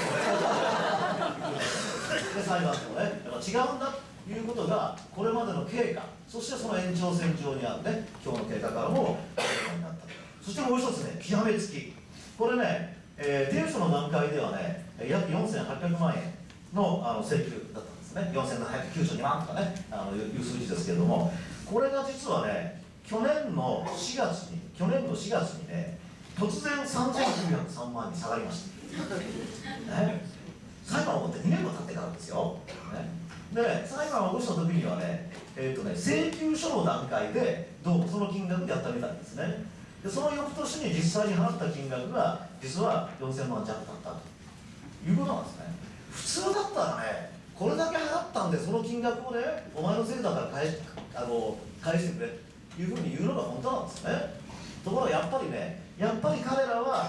裁判でもね、やっぱ違うんだということが、これまでの経過、そしてその延長線上にあるね、今日の経過からも明らかになった。そしてもう一つね、極めつき。これね、提訴の段階ではね、約4800万円の請求だったんですね。4792万とかね、いう数字ですけれども、これが実はね、去年の4月にね、突然3903万に下がりました。ね、裁判を起こって2年も経ってからですよ。ね、で、裁判を起こした時にはね、請求書の段階でどうもその金額でやったみたいですね。でその翌年に実際に払った金額が実は4000万弱だったということなんですね。普通だったらね、これだけ払ったんでその金額をね、お前のせいだから返してくれというふうに言うのが本当なんですね。ところがやっぱり彼らは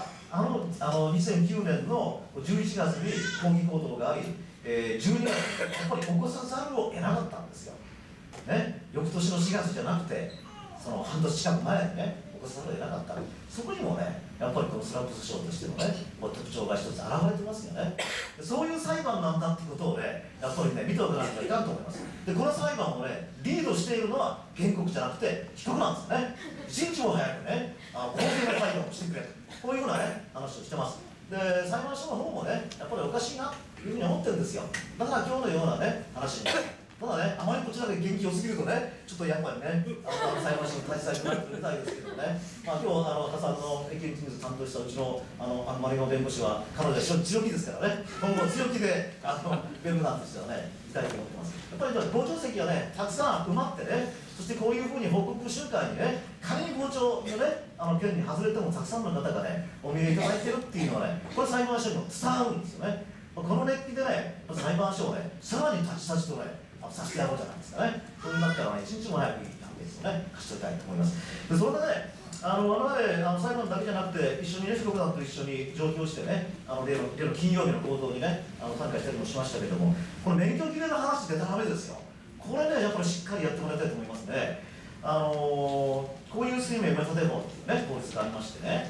2009年の11月に抗議行動があり、12月にやっぱり起こさざるを得なかったんですよ。ね、翌年の4月じゃなくて、その半年近く前にね、起こさざるを得なかった。そこにもね、やっぱりこのスラップ訴訟としてのね、特徴が一つ現れてますよね。そういう裁判なんだってことをね、やっぱりね、見ておかなきゃいかんと思います。で、この裁判をね、リードしているのは原告じゃなくて被告なんですね。一日も早くね、公正な裁判をしてくれと、こういうふうなね、話をしてます。で、裁判所の方もね、やっぱりおかしいなというふうに思ってるんですよ。だから今日のようなね、話に。ただね、あまりこちらで元気良すぎるとね、ちょっとやっぱりね、裁判所に立ちたいとなってみたいですけどね、今日、加算のエキュリティニュース担当したうちの丸山弁護士は、彼女は強気ですからね、今後強気で弁護団としてはね、いたいと思ってます。やっぱり傍聴席はね、たくさん埋まってね、そしてこういうふうに報告集会にね、仮に傍聴のね、件に外れてもたくさんの方がね、お見えいただいてるっていうのはね、これ裁判所にも伝わるんですよね。この熱気でね、裁判所をね、さらに立ちとね、させてやろうじゃないですかね。そういうなったらね、一日も早くいい関係をね、貸しておきたいと思います。で、それでね、我々裁判だけじゃなくて、一緒にね、被告団と一緒に上京してね、例の金曜日の行動にね、参加したりもしましたけれども、この免許切れの話出たらめですよ。これね、やっぱりしっかりやってもらいたいと思いますね。こういう水面目立て法っていうね、法律がありましてね。で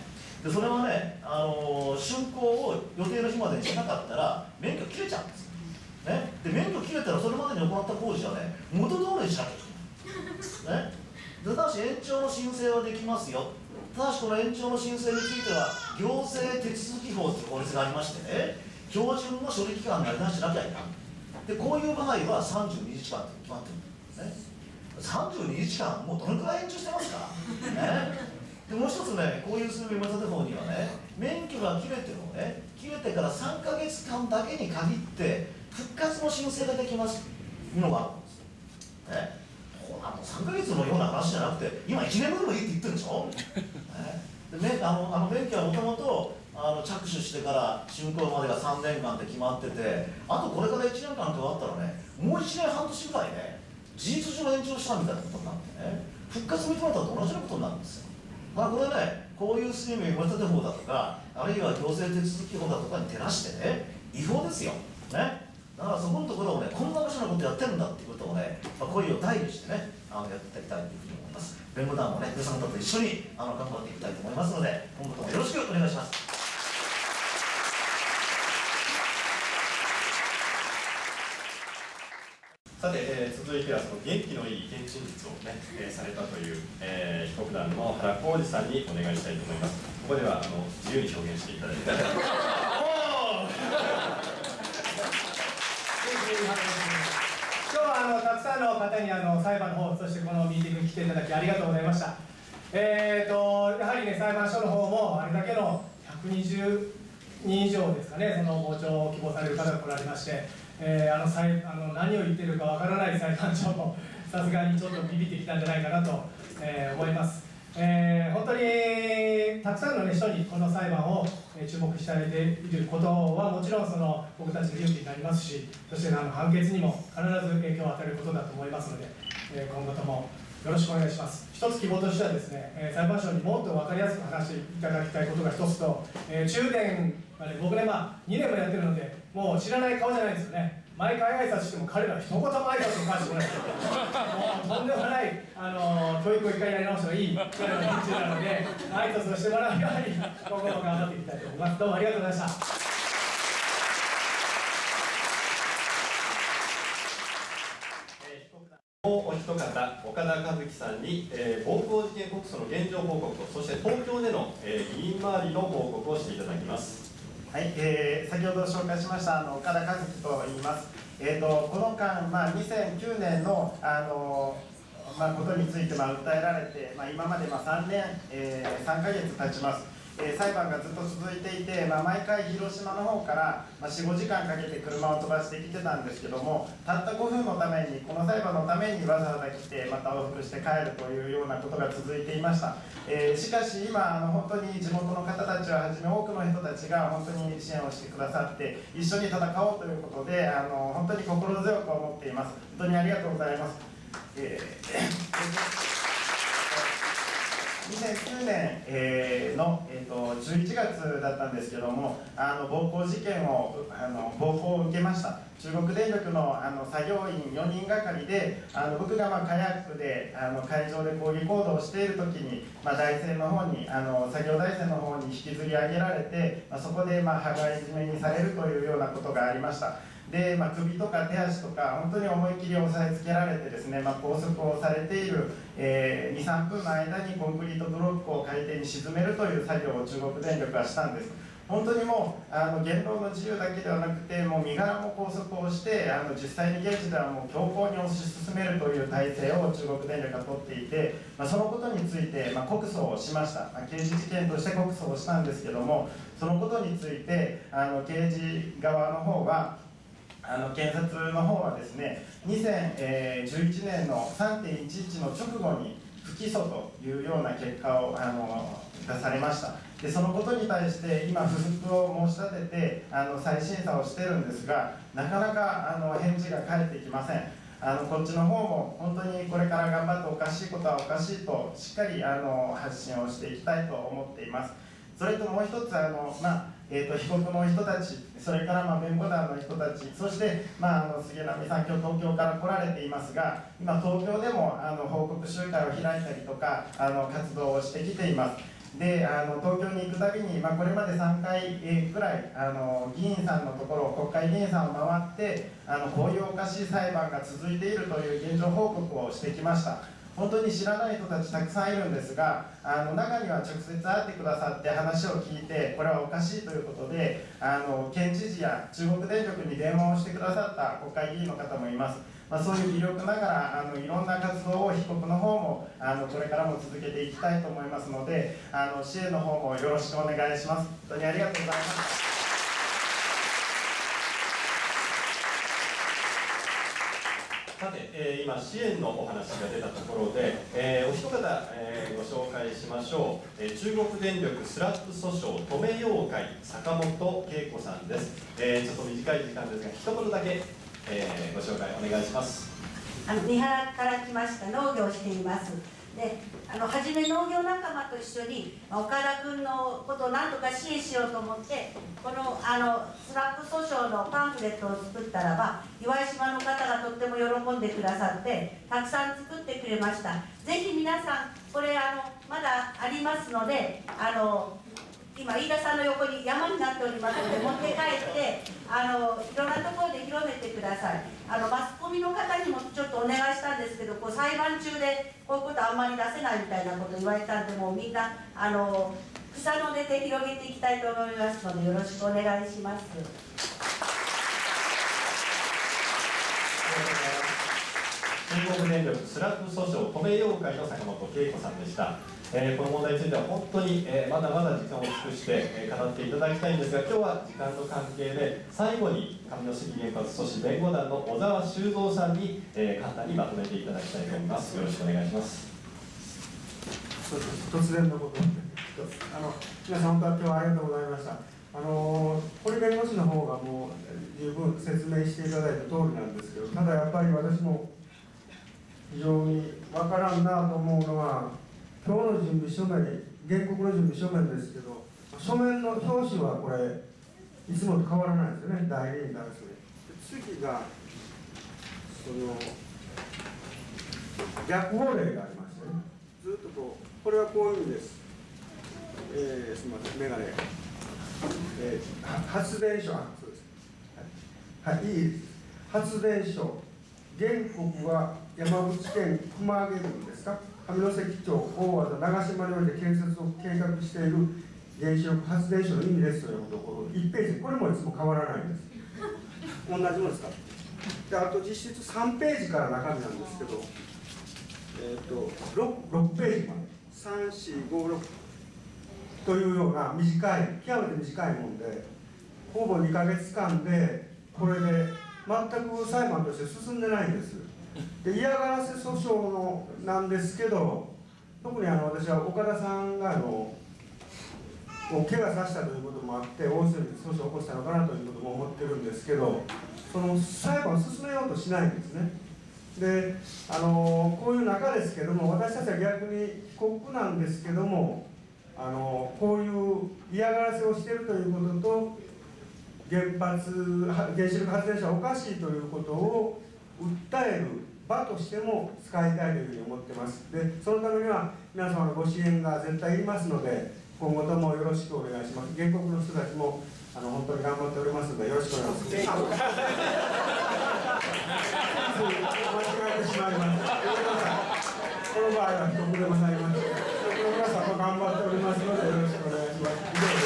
でそれはね、竣工を予定の日までにしなかったら免許切れちゃうんですよ、ね、で免許切れたらそれまでに行った工事はね元通りにしなきゃいけない、ね、ただし延長の申請はできますよ。ただしこの延長の申請については行政手続き法という法律がありましてね、標準の処理期間が出しなきゃいけない。でこういう場合は32日間って決まってるんですね。32日間もうどのくらい延長してますか、ね、でもう一つね、こういう住み分立法にはね、免許が切れてもね、切れてから3ヶ月間だけに限って復活の申請ができますというのがあるんですよ、ね、3ヶ月のような話じゃなくて今1年分でもいいって言ってるでしょ、ね、で免許はもともと着手してから竣工までが3年間って決まってて、あとこれから1年間って終わったらね、もう1年半年ぐらいね、事実上延長したみたいなことになってね、復活認めたと同じようなことになるんですよ。これね、こういう住民分立法だとか、あるいは行政手続き法だとかに照らしてね、違法ですよ、ね、だからそこのところをね、こんな場所のことやってるんだっていうことをね、声を大にしてね、やっていきたいというふうに思います。弁護団もね、皆さん方と一緒に頑張っていきたいと思いますので、今後ともよろしくお願いします。 さて、続いてはその元気のいい意見陳述をね、されたという、被告団の原浩二さんにお願いしたいと思います。ここでは自由に表現していただいて。 今日はたくさんの方に裁判の方、そしてこのミーティングに来ていただきありがとうございました。やはりね、裁判所の方もあれだけの120人以上ですかね、その傍聴を希望される方が来られまして、何を言ってるかわからない裁判長もさすがにちょっとビビってきたんじゃないかなと、思います。本当にたくさんの、ね、人にこの裁判を注目していただいていることはもちろん僕たちの勇気になりますし、そして判決にも必ず影響を与えることだと思いますので、今後ともよろしくお願いします。一つ希望としてはですね、裁判所にもっと分かりやすく話していただきたいことが一つと、中電まで僕ね、2年もやってるのでもう知らない顔じゃないですよね。毎回挨拶しても彼らは一言も挨拶を返してこないもうとんでもない教育を一回やり直した方がいい彼らの連中なので、挨拶をしてもらうように今後も頑張っていきたいと思います。どうもありがとうございました。 もうお一方、岡田和樹さんに、暴行事件告訴の現状報告と、そして東京での、議員周りの報告をしていただきます。 はい、先ほど紹介しました岡田和樹と言います。この間、2009年のことについて訴えられて、今まで3年、3ヶ月経ちます。裁判がずっと続いていて、毎回広島の方から4、5時間かけて車を飛ばしてきてたんですけども、たった5分のために、この裁判のためにわざわざ来て、また往復して帰るというようなことが続いていました。しかし今、本当に地元の方たちをはじめ多くの人たちが本当に支援をしてくださって、一緒に戦おうということで、本当に心強く思っています。本当にありがとうございます。2009年の11月だったんですけども、暴行事件を暴行を受けました。中国電力の作業員4人がかりで、僕がカヤックで海上で抗議行動をしている時に、台船の方に作業台船の方に引きずり上げられて、そこで羽交い締めにされるというようなことがありました。で首とか手足とか本当に思い切り押さえつけられてですね、拘束をされている、2、3分の間にコンクリートブロックを海底に沈めるという作業を中国電力はしたんです。本当にもう言論の自由だけではなくて、もう身柄も拘束をして、実際に現地ではもう強行に推し進めるという体制を中国電力が取っていて、そのことについて告訴をしました。刑事事件として告訴をしたんですけども、そのことについて刑事側の方は検察の方はですね、2011年の 3.11 の直後に不起訴というような結果を出されました。でそのことに対して今不服を申し立てて再審査をしてるんですが、なかなか返事が返ってきません。こっちの方も本当にこれから頑張っておかしいことはおかしいとしっかり発信をしていきたいと思っています。それともう一つ被告の人たち、それから弁護団の人たち、そして、杉並さん、今日東京から来られていますが、今、東京でも報告集会を開いたりとか活動をしてきています。 で東京に行くたびに、これまで3回くらい議員さんのところ、国会議員さんを回ってこういうおかしい裁判が続いているという現状報告をしてきました。本当に知らない人たちたくさんいるんですが、中には直接会ってくださって話を聞いて、これはおかしいということで県知事や中国電力に電話をしてくださった国会議員の方もいます。そういう微力ながらいろんな活動を被告の方もこれからも続けていきたいと思いますので、支援の方もよろしくお願いします。本当にありがとうございます。 さて、今支援のお話が出たところで、お一方、ご紹介しましょう。中国電力スラップ訴訟止めよう会坂本恵子さんです。ちょっと短い時間ですが一言だけ、ご紹介お願いします。 三原から来ました。農業をしています。で初め農業仲間と一緒に岡田君のことを何とか支援しようと思って、このスラップ訴訟のパンフレットを作ったらば、岩井島の方がとっても喜んでくださって、たくさん作ってくれました。ぜひ皆さんこれまだありますので、今飯田さんの横に山になっておりますので持って帰っていろんなところで広めてください。マスコミの方にもちょっとお願いしたんですけど、裁判中でこういうことあんまり出せないみたいなこと言われたんで、もうみんな草の根で広げていきたいと思いますので、よろしくお願いします。 中国電力スラップ訴訟止めよう会の坂本恵子さんでした。この問題については本当に、まだまだ時間を尽くして、語っていただきたいんですが、今日は時間の関係で最後に上関原発阻止弁護団の小沢修造さんに、簡単にまとめていただきたいと思います。よろしくお願いします。 突然のことで皆さん本当は今日はありがとうございました。堀弁護士の方がもう十分説明していただいた通りなんですけど、ただやっぱり私も非常にわからんなと思うのは、今日の準備書面、原告の準備書面ですけど、書面の表紙はこれいつもと変わらないですよね。代理に対する次が逆法令がありましてね、ずっとこれはこういう意味です。すみません、メガネ、発電所、そうです、はい、いいです。発電所、原告は山口県熊毛郡ですか、上関町大和田長島において建設を計画している原子力発電所の意味ですというところ、1ページ、これもいつも変わらないんです。同じものですか。で、あと実質3ページから中身なんですけど、6ページまで、3、4、5、6というような短い、極めて短いもんで、ほぼ2ヶ月間で、これで全く裁判として進んでないんです。で、嫌がらせ訴訟のなんですけど、特に私は岡田さんが怪我させたということもあって、大勢に訴訟を起こしたのかなということも思ってるんですけど、その裁判を進めようとしないんですね。で、こういう中ですけども、私たちは逆に被告なんですけども、こういう嫌がらせをしているということと、原子力発電所はおかしいということを訴える場としても使いたいというふうに思ってます。で、そのためには皆様のご支援が絶対いりますので、今後ともよろしくお願いします。原告の人たちも本当に頑張っておりますので、よろしくお願いします。間違えてしまいました。この場合は被告でございまして、被告の皆さんも頑張っておりますので、よろしくお願いします。以上です。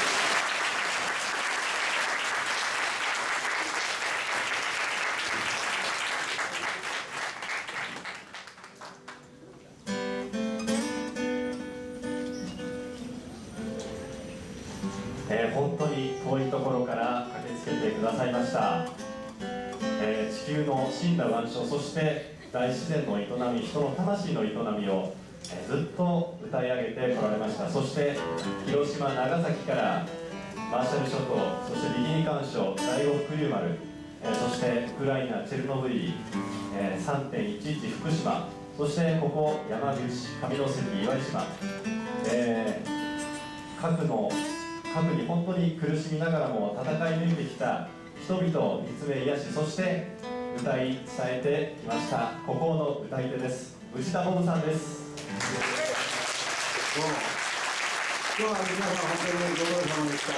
本当に遠いところから駆けつけてくださいました。地球の森羅万象、そして大自然の営み、人の魂の営みをずっと歌い上げてこられました。そして広島、長崎からマーシャル諸島、そしてビキニ環礁、第五福竜丸、そしてウクライナ、チェルノブイリ、3.11 福島、そしてここ山口、上関、岩井島、核に本当に苦しみながらも戦い抜いてきた人々を見つめ癒し、そして歌い伝えてきました孤高の歌い手です。内田ボブさんです。どうも今日は皆さん本当にご苦労様でした。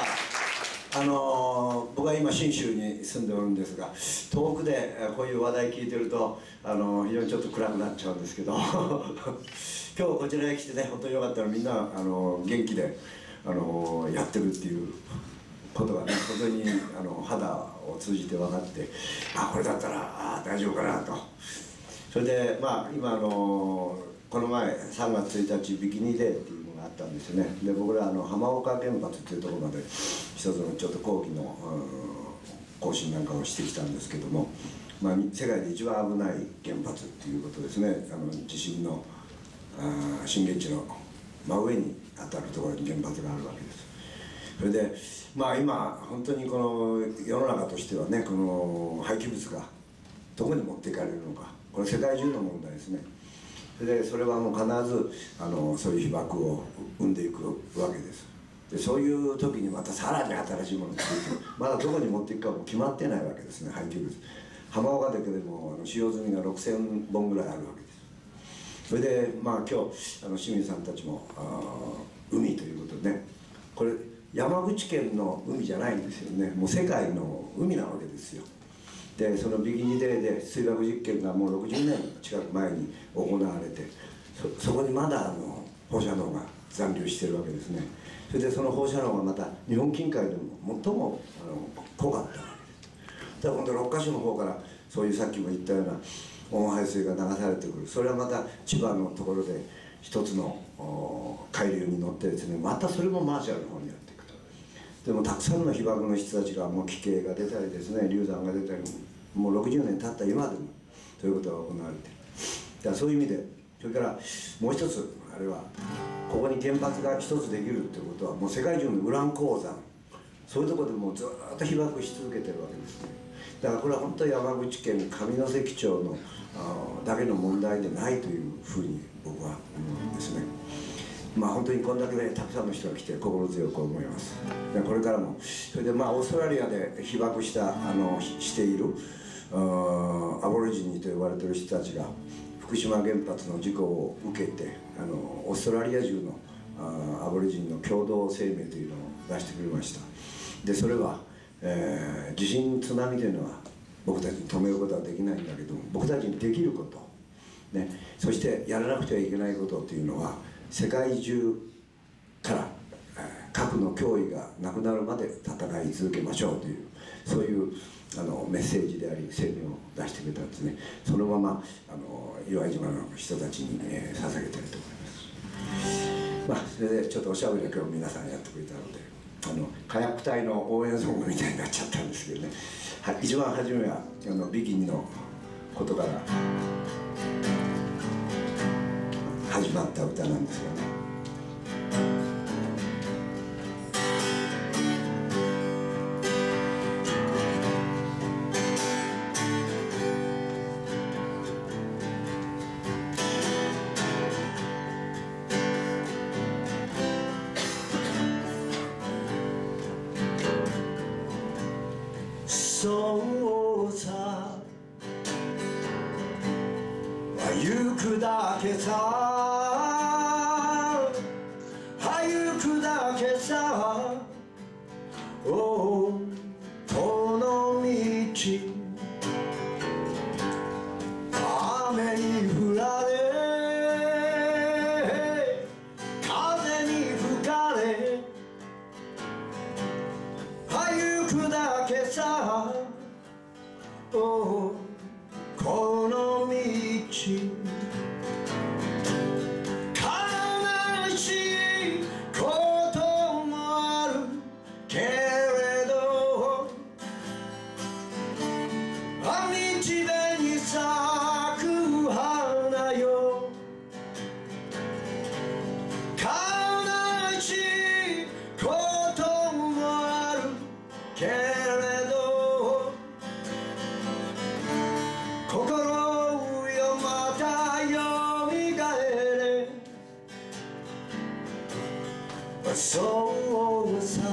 僕は今信州に住んでおるんですが、遠くでこういう話題聞いてると非常にちょっと暗くなっちゃうんですけど今日こちらへ来てね、本当によかったらみんな元気でやってるっていうことがね、本当に肌を通じて分かって、これだったら大丈夫かなと。それで今この前3月1日ビキニデーっていうのがあったんですよね。で僕ら浜岡原発っていうところまで一つのちょっと後期の更新なんかをしてきたんですけども、世界で一番危ない原発っていうことですね。地震の震源地の真上に当たるところに原発があるわけです。それで今本当にこの世の中としてはね、この廃棄物がどこに持っていかれるのか、これ世界中の問題ですね。それはもう必ずそういう被爆を生んでいくわけです。でそういう時にまたさらに新しいものを作って、まだどこに持っていくかも決まってないわけですね、廃棄物。浜岡だけでも使用済みが6000本ぐらいあるわけです。それで今日清水さんたちも海ということでね、これ山口県の海じゃないんですよね、もう世界の海なわけですよ。でそのビキニデーで水爆実験がもう60年近く前に行われて、そこにまだ放射能が残留してるわけですね。それでその放射能がまた日本近海でも最も濃かったわけです。だから今度6カ所の方からそういうさっきも言ったような温排水が流されてくる。それはまた千葉のところで一つの海流に乗ってですね、またそれもマーシャルの方にやっていくと。でもたくさんの被爆の人たちがもう奇形が出たりですね、流産が出たり、もう60年経った今でもそういうことが行われている。だからそういう意味で、それからもう一つあれはここに原発が一つできるっていうことは、もう世界中のウラン鉱山、そういうところでもうずっと被爆し続けてるわけですね。だからこれは本当に山口県上関町のだけの問題でないというふうに僕は思うんですね。本当にこんだけたくさんの人が来て心強く思います。でこれからもそれでオーストラリアで被爆しているアボリジニと呼ばれている人たちが福島原発の事故を受けてオーストラリア中のアボリジニの共同声明というのを出してくれました。でそれは、地震津波というのは僕たちに止めることはできないんだけども、僕たちにできること、ね、そしてやらなくてはいけないことというのは世界中から核の脅威がなくなるまで戦い続けましょうという、そういうメッセージであり声明を出してくれたんですね。そのまま岩井島の人たちに、捧げていると思います。それでちょっとおしゃべりは今日皆さんやってくれたので火薬隊の応援ソングみたいになっちゃったんですけどね、一番初めはビキニのことから始まった歌なんですよね。そうさ行くだけさ行くだけさこの道雨に降られ風に吹かれ行くだけさこの道悲しいこともあるけれど道辺に咲く花よ悲しいこともあるけれど心よまたよみがえれそうさ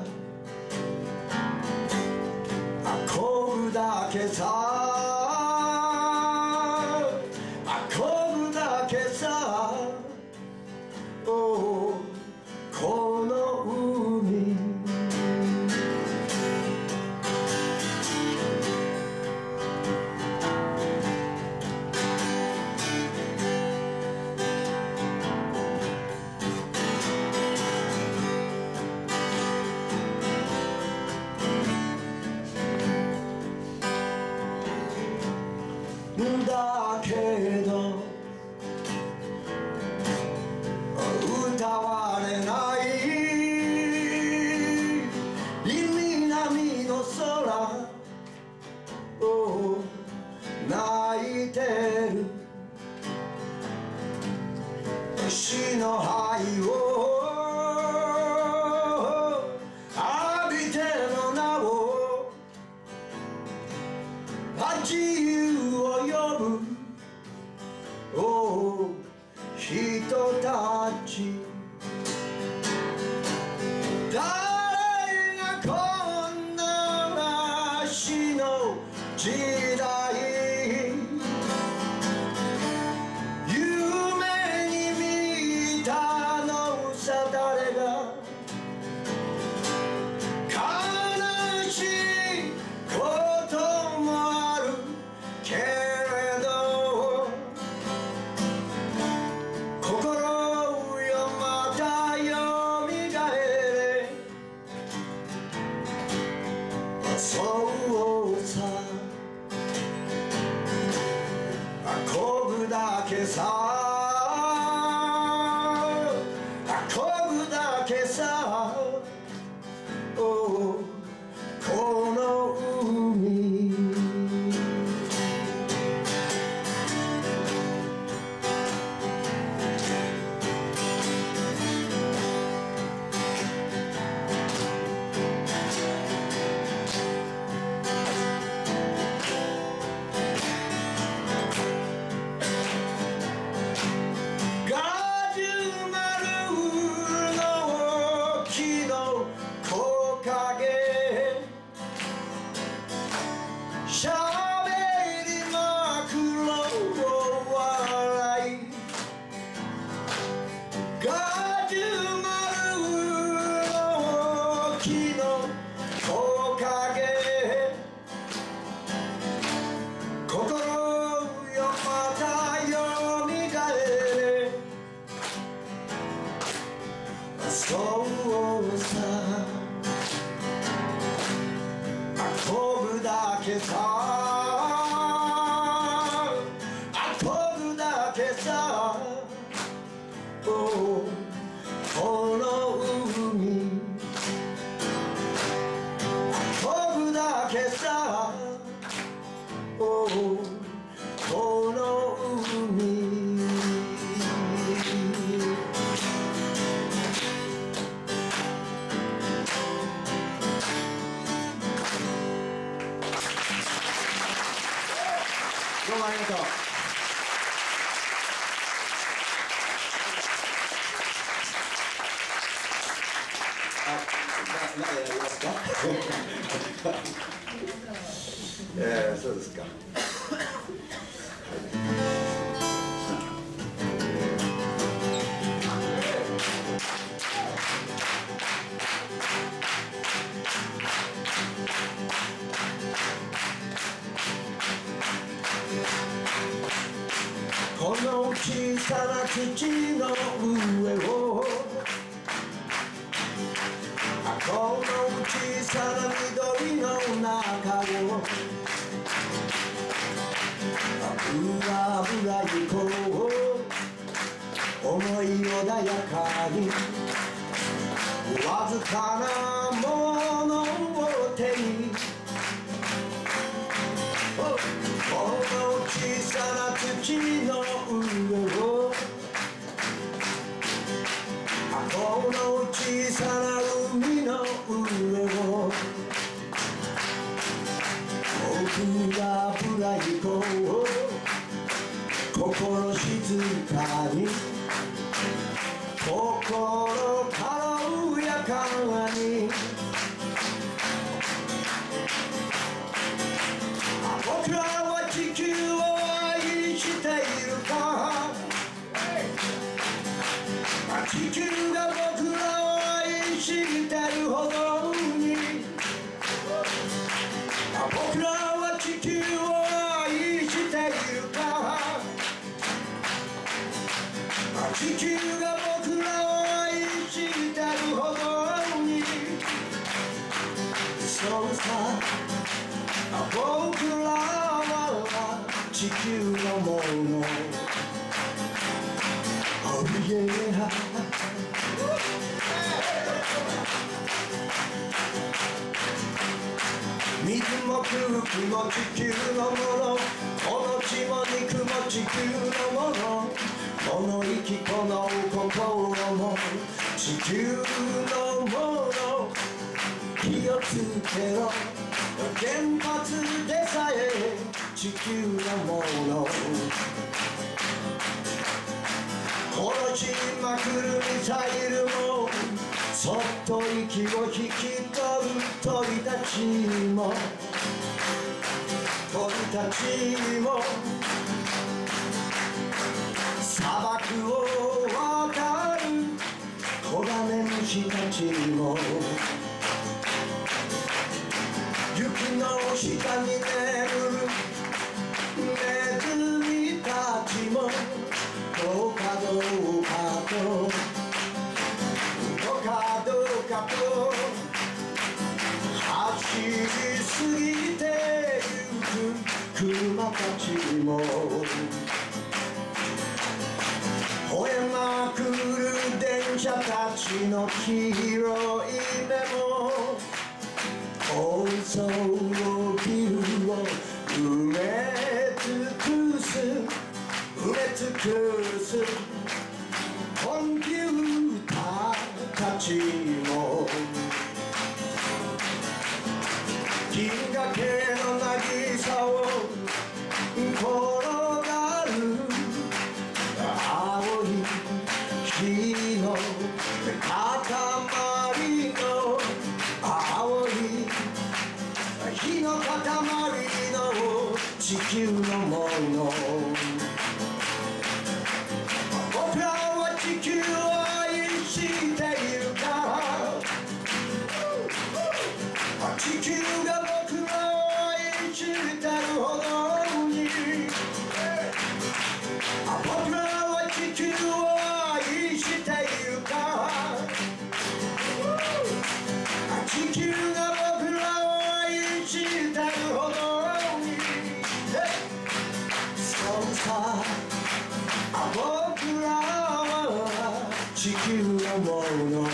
運ぶだけさ運ぶだけさこのだけど歌われない南の空を泣いてる死の灰を浴びての名を自由を呼ぶ人たち誰がこんな死の時代夢に見たのさ誰が悲しいこともあるけれど心よまたよみがえれそうさ運ぶだけさ運ぶだけさこの海ガジュマルの木の木陰しゃべりまくろう笑いガジュマルの木の木陰心よまたよみがえれそうさ運ぶだけさ運ぶだけさこの海運ぶだけさこの海どうもありがとう。まだやりますかそうですか。この小さな土の上をこの小さな緑の中をぶらぶら行こう思い穏やかにわずかなものを手にこの小さな土の上をこの小さな海の上をぶらぶら行こう心静かに心軽やかに僕らは地球を愛しているか地球が僕らを愛してるほどに僕らは地球を愛しているか地球が僕らを愛してるほどにそうさ僕らは地地球のもの Oh yeah 水も空気も地球のものこの血も肉も地球のものこの息この心も地球のもの気をつけろ原発でさえ地球のもの殺しまくるミサイルもそっと息を引き取る鳥たちも鳥たちも砂漠を渡る黄金虫たちも雪の下に眠るネズミたちもどうかどうかと走り過ぎてゆく車たちも吠えまくる電車たちの黄色い目も高層ビルを埋め尽くすコンピューターたちも銀河系の渚を転がる青い火の塊の青い火の塊の地球のもの僕らは地球を愛しているから地球が僕らを愛してるほどに僕らは地球を愛しているから地球が僕らを愛してるほどにそうさ僕らは地球のもの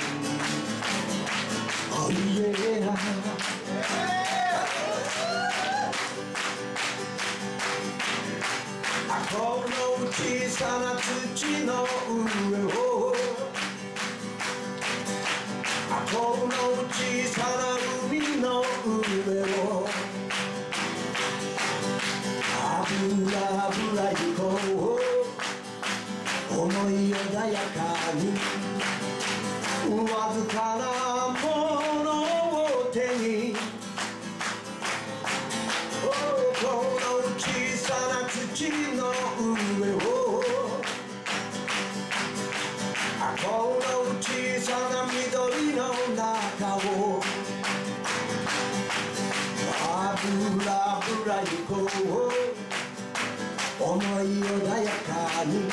Oh yeah この小さな土の上をこの小さな海の上を油行こう思い穏やかにわずかなものを手にこの小さな土の上をこの小さな緑の中を油行こう思い穏やかに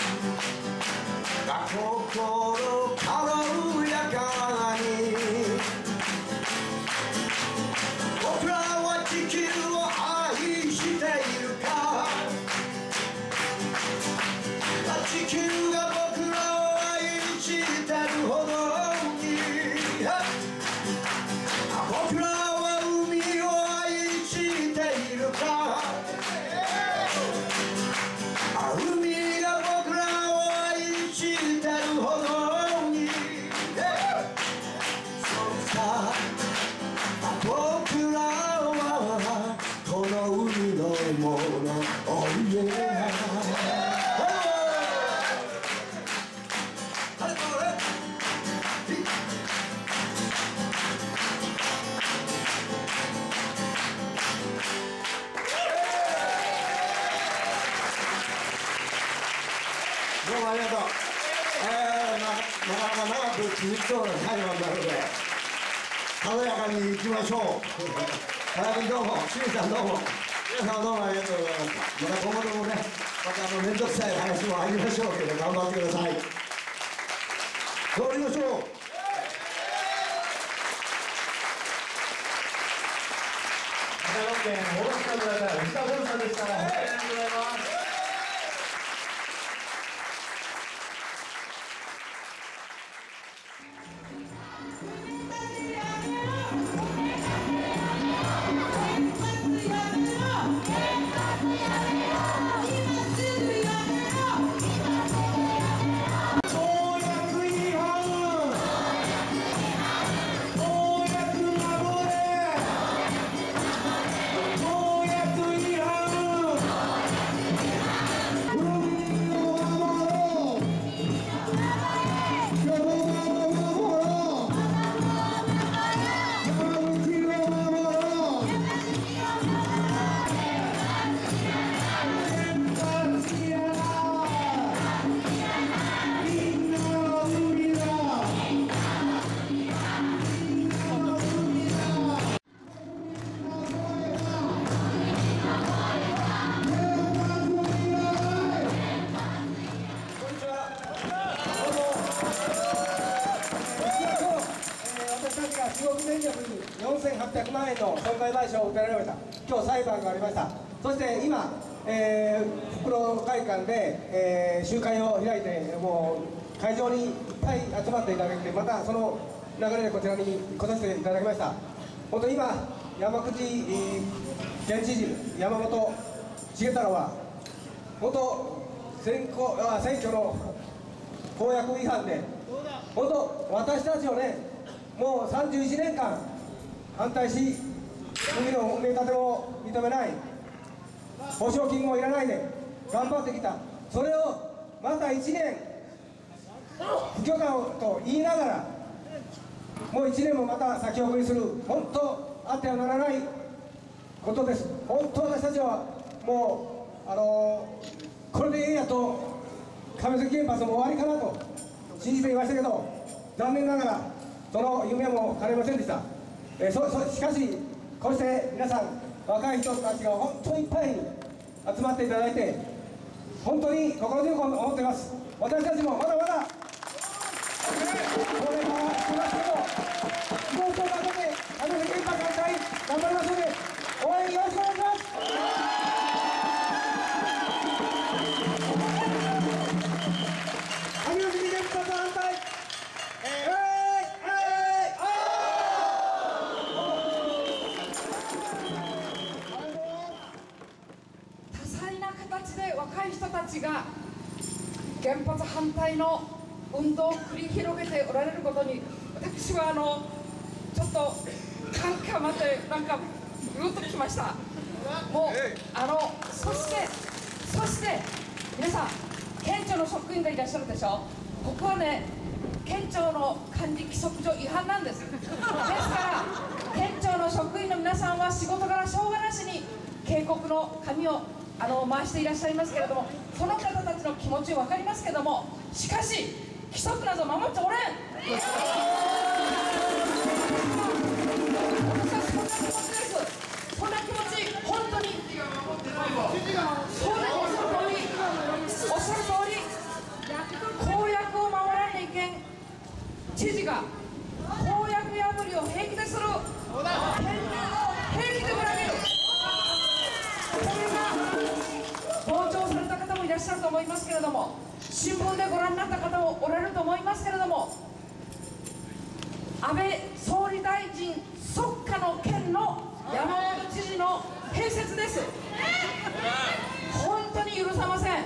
心軽やかに僕らは地球を愛しているから地球が僕らを愛してるほどに僕らは海を愛しているから海が僕らを愛してるほどにそうさ僕らはこの海のもの Oh yeah どうもありがとう。なかなか長く続きそうな最後なので軽やかにいきましょう。原君どうも、清水さんどうも、皆さんどうもありがとうございました。また今後ともね、また面倒くさい話もありましょうけど頑張ってください。頑張りましょう。 私県卸の村から内田ゴルさんでした。ありがとうございます。 中国電力に4800万円の損害賠償を訴えられました。今日裁判がありました。そして今、袋会館で、集会を開いて、もう会場にいっぱい集まっていただいて、またその流れでこちらに来させていただきました。本当に今、山口県知事、山本重太郎は、本当、選挙の公約違反で、本当、私たちをね、もう31年間反対し、海の埋め立ても認めない、保証金もいらないで頑張ってきた、それをまた1年不許可と言いながら、もう1年もまた先送りする、本当あってはならないことです。本当私たちはもうこれでええやと、亀崎原発も終わりかなと信じていましたけど、残念ながらその夢も叶いませんでした。しかしこうして皆さん、若い人たちが本当にいっぱいに集まっていただいて、本当に心強く思っています。私たちもまだまだこれから来ますけど、妹をかけて亀崎原発反対頑張りますので、応援よろしくお願いします。亀崎原発反対、 若い人たちが原発反対の運動を繰り広げておられることに、私はちょっと感極まってなんかグッときました。もうそして皆さん、県庁の職員がいらっしゃるでしょ。ここはね、県庁の管理規則上違反なんです。ですから県庁の職員の皆さんは仕事柄しょうがなしに警告の紙を回していらっしゃいますけれども、その方たちの気持ち分かりますけども、しかし規則など守っておれん。私はそんな気持ちです。そんな気持ち、本当におっしゃる通り、公約を守らないけん知事が公約破りを平気でする、平気で裏切る、傍聴された方もいらっしゃると思いますけれども、新聞でご覧になった方もおられると思いますけれども、安倍総理大臣即下の件の山本知事の併設です。本当に許さません。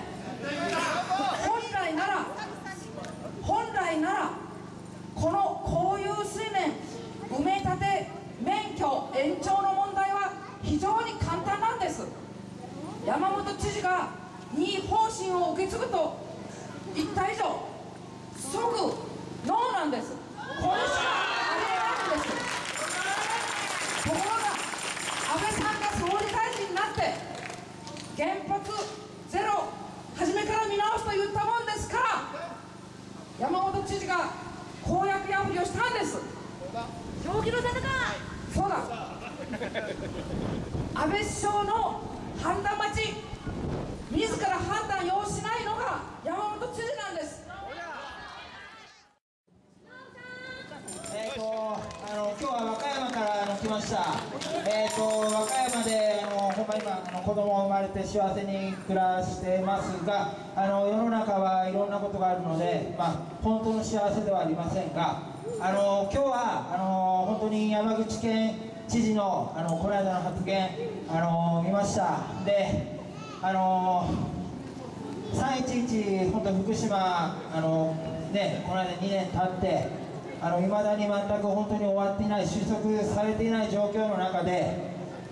本来ならこの公有水面埋め立て免許延長の問題は非常に簡単なんです。山本知事が任意方針を受け継ぐと言った以上、即ノーなんです。これしかありえないんです。ところが安倍さんが総理大臣になって原発ゼロ初めから見直すと言ったもんですから、山本知事が公約破りをしたんです。正気の戦い。そうだ。安倍首相の判断待ち、自ら判断要しないのが山本知事なんです。 今日は和歌山から来ました和歌山でほんま今子供生まれて幸せに暮らしてますが、世の中はいろんなことがあるので、本当の幸せではありませんが、今日は本当に山口県知事のこの間の発言見ました。で311本当福島この間2年経っていまだに全く本当に終わっていない、収束されていない状況の中で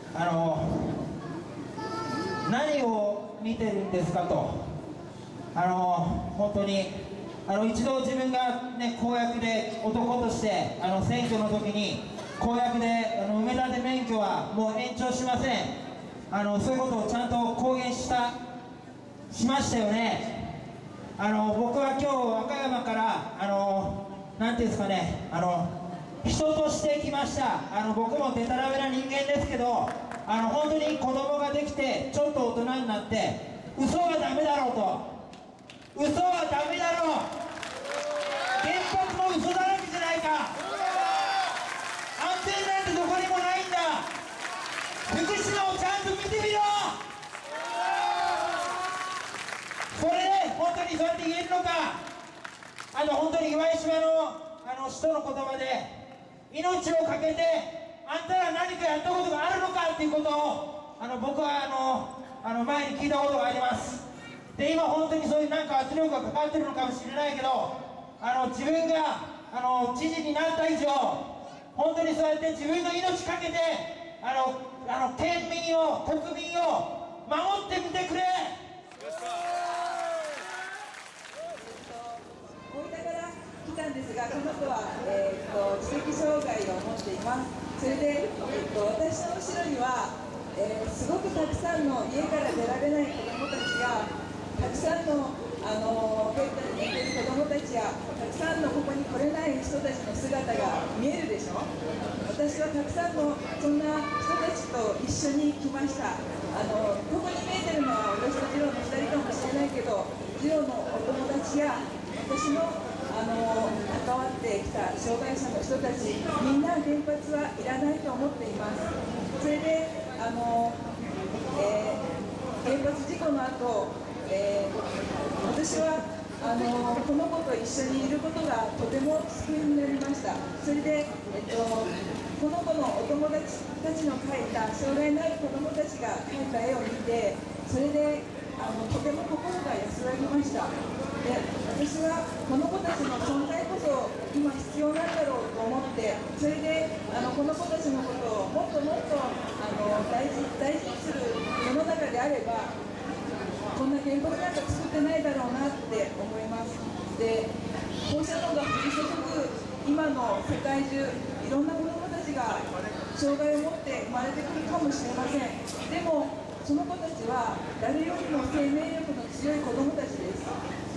何を見てるんですかと、本当に一度自分が、公約で男として選挙の時に公約で埋め立て免許はもう延長しません、そういうことをちゃんと公言しましたよね。僕は今日和歌山からなんていうんですかね、人として来ました。僕もデタラメな人間ですけど、本当に子供ができてちょっと大人になって嘘はダメだろうと、嘘はダメだろう、原発も嘘だらけじゃないか、安全なんてどこにもないんだ、福島をちゃんと見てみろ、それで本当にそうやって言えるのか。本当に岩井島の人の言葉で命を懸けてあんたら何かやったことがあるのかっていうことを僕は前に聞いたことがあります。で今本当にそういうなんか圧力がかかってるのかもしれないけど、自分が知事になった以上本当にそうやって自分の命かけて県民を国民を守ってみてくれ。 来たんですが、この子は、知的障害を持っています。それで、私の後ろには、すごくたくさんの家から出られない子どもたちや、たくさんのベッドに寝ている子どもたちや、たくさんのここに来れない人たちの姿が見えるでしょ。私はたくさんのそんな人たちと一緒に来ました。ここに見えてるのは私と次郎の2人かもしれないけど、次郎のお友達や私の関わってきた障害者の人たち、みんな原発はいらないと思っています。それで原発事故の後、私はこの子と一緒にいることがとても救いになりました。それで、この子のお友達たちの描いた障害のある子どもたちが描いた絵を見て、それでとても心が安らぎました。で、私はこの子たちの存在こそ今必要なんだろうと思って、それでこの子たちのことをもっともっと大事にする世の中であれば、こんな原発なんか作ってないだろうなって思います。で、放射能が降り注ぐ今の世界中、いろんな子どもたちが障害を持って生まれてくるかもしれません。でもその子たちは誰よりも生命力の強い子どもたちです。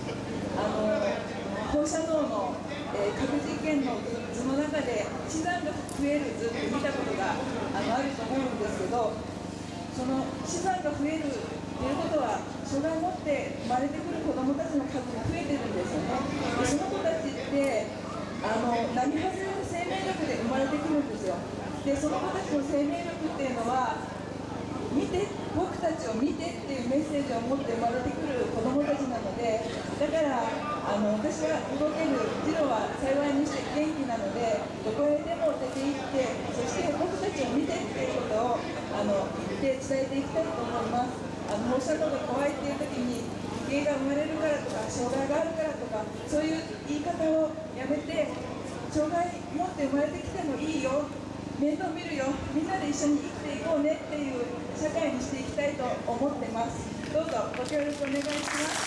放射能の、核実験の図の中で死産が増える図って見たことがあると思うんですけど、その死産が増えるということは障害を持って生まれてくる子どもたちの数が増えてるんですよね。でその子たちって並外れる生命力で生まれてくるんですよ。でその子たちの生命力っていうのは僕たちを見てっていうメッセージを持って生まれてくる子どもたちなので、だから私は動ける、次郎は幸いにして元気なので、どこへでも出て行って、そして僕たちを見てっていうことを言って伝えていきたいと思います。放射能が怖いっていう時に家が生まれるからとか障害があるからとか、そういう言い方をやめて、障害持って生まれてきてもいいよ、面倒見るよ、みんなで一緒に生きていこうねっていう社会にしていきたいと思ってます。どうぞご協力お願いします。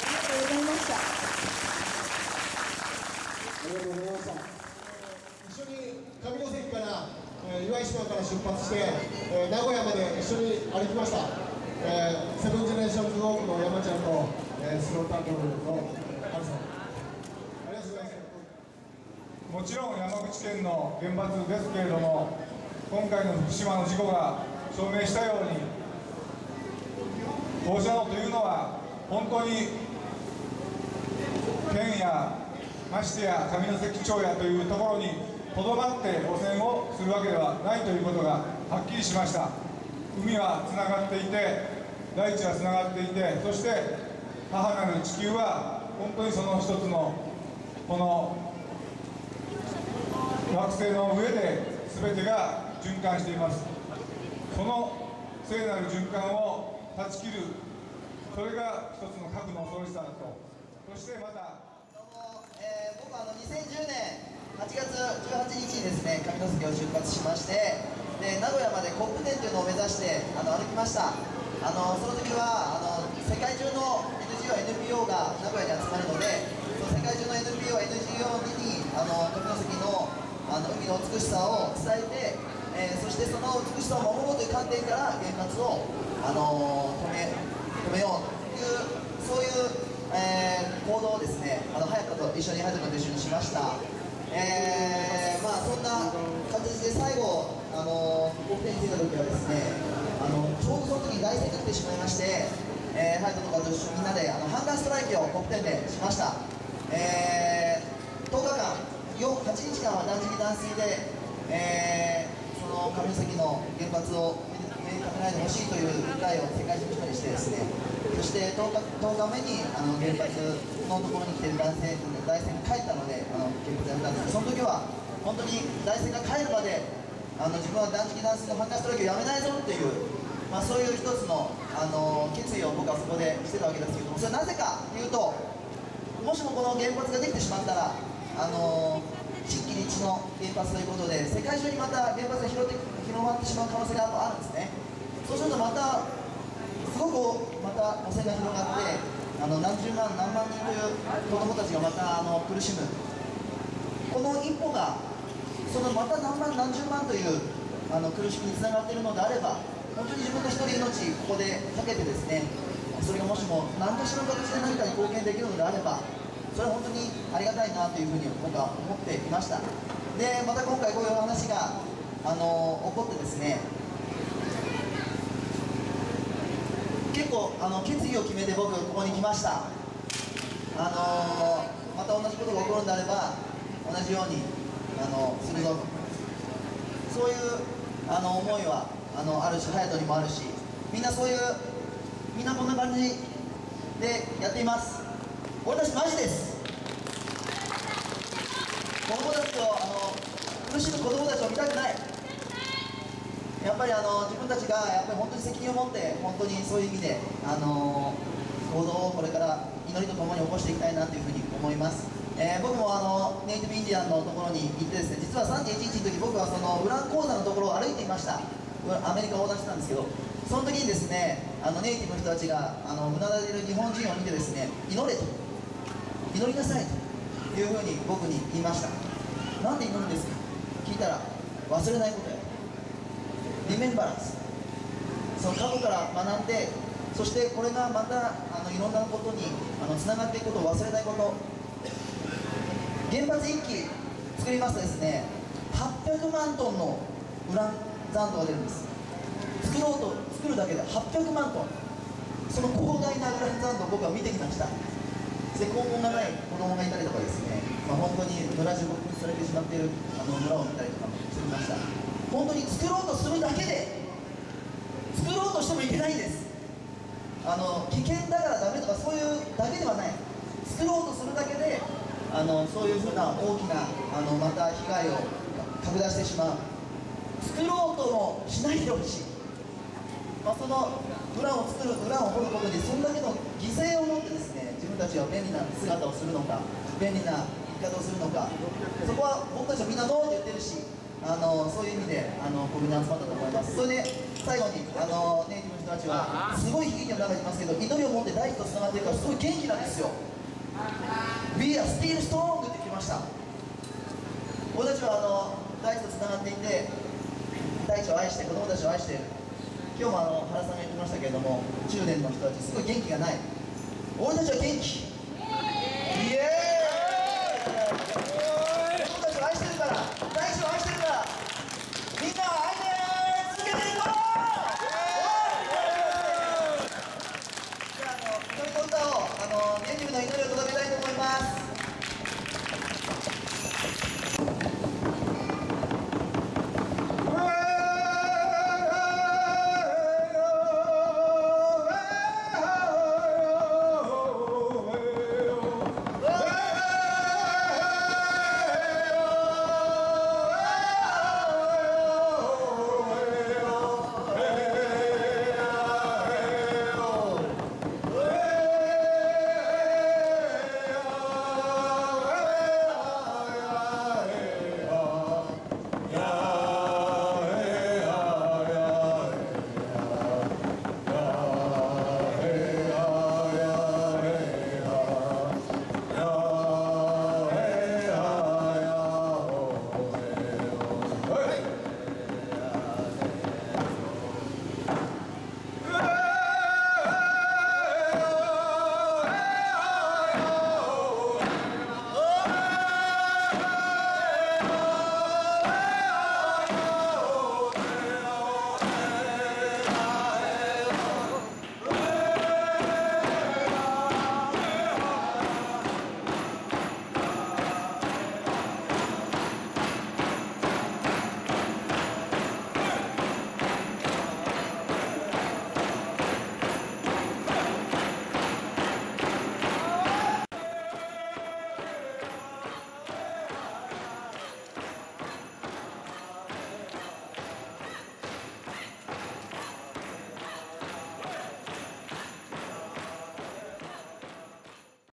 ありがとうございました。 ありがとうございました。一緒に上関から岩井島から出発して、名古屋まで一緒に歩きました。セブンジェネレーションズオープの山ちゃんと、スロー担当のハルさん。ありがとうございます。 もちろん山口県の原発ですけれども、今回の福島の事故が証明したように、放射能というのは本当に県やましてや上関町やというところにとどまって汚染をするわけではないということがはっきりしました。海はつながっていて、大地はつながっていて、そして母なる地球は本当にその一つのこの惑星の上で全てが循環しています。その聖なる循環を断ち切る、それが一つの核の恐ろしさだと。そしてまた僕は2010年8月18日にですね、上関を出発しまして、で名古屋まで COP10 というのを目指して歩きました。その時は世界中の NGO、NPO が名古屋に集まるので、その世界中の NPO、NGO に上関の海の美しさを伝えて、そしてその美しさを守ろうという観点から原発を止めようというそういう、行動をですね、隼人君と一緒にしました。そんな形で最後COP10に着いた時はですね、ちょうどその時に大戦が来てしまいまして、隼人とかと一緒にみんなでハンガーストライキをCOP10でしました。10日間8日間は断食断水で、その上関の原発を上にかけないでほしいという訴えを世界中の人にしてですね、そして10日目に原発のところに来ている大戦が帰ったので原発やめたんですけど、その時は本当に大戦が帰るまで自分は断食断水のハンガーストライキをやめないぞっていう、そういう一つの決意を僕はそこでしてたわけですけども、それはなぜかというと、もしもこの原発ができてしまったら地域立地の原発ということで世界中にまた原発が広まってしまう可能性があるんですね。そうするとまたすごくまた汚染が広がって何十万何万人という子どもたちがまた苦しむ、この一歩がそのまた何万何十万という苦しみにつながっているのであれば、本当に自分の一人命ここでかけてですね、それがもしも何かしらの形で何かに貢献できるのであれば、それは本当にありがたいなというふうに僕は思っていました。でまた今回こういう話が起こってですね、結構決意を決めて僕ここに来ました。また同じことが起こるんであれば同じようにするぞ、そういう思いはあるし、隼人にもあるし、みんなこんな感じでやっています。俺たちマジです。子供たちを苦しむ子供たちを見たくない。やっぱり自分たちがやっぱり本当に責任を持って本当にそういう意味で行動をこれから祈りとともに起こしていきたいなというふうに思います。僕もネイティブインディアンのところに行ってですね、実は3.11の時僕はそのウラン鉱山のところを歩いていました。アメリカを横断してたんですけど、その時にですねネイティブの人たちがうなだれる日本人を見てですね、祈れと、祈りなさいというふうに僕に言いました。なんで祈るんですか聞いたら、忘れないことや、リメンバランス、その過去から学んで、そしてこれがまたいろんなことにつながっていくことを忘れないこと。原発1基作りますとですね、800万トンのウラン残土が出るんです。作るだけで800万トン、その広大なウラン残土を僕は見てきました。で肛門がない子供がいたりとかですね、本当に村中国にされてしまっている村を見たりとかもしてきました。本当に作ろうとするだけで、作ろうとしてもいけないんです。危険だからダメとかそういうだけではない。作ろうとするだけでそういうふうな大きなまた被害を拡大してしまう。作ろうともしないでほしい。そのウランを掘ることにそんだけの犠牲を持ってですね、自分たちは便利な姿をするのか、便利な生き方をするのか、そこは僕たちはみんなノーって言ってるし、そういう意味でここに集まったと思います。それで最後にネイティブの人たちはすごい悲劇の中にいますけど、祈りを持って大地とつながっているからすごい元気なんですよ。We are still strong って言ってきました。俺たちは大地とつながっていて、大地を愛して子供たちを愛している。今日も原さんが言ってましたけれども、中年の人たちすごい元気がない。俺たちは元気。イエーイ。子供たちを愛してるから、大地を愛してるから、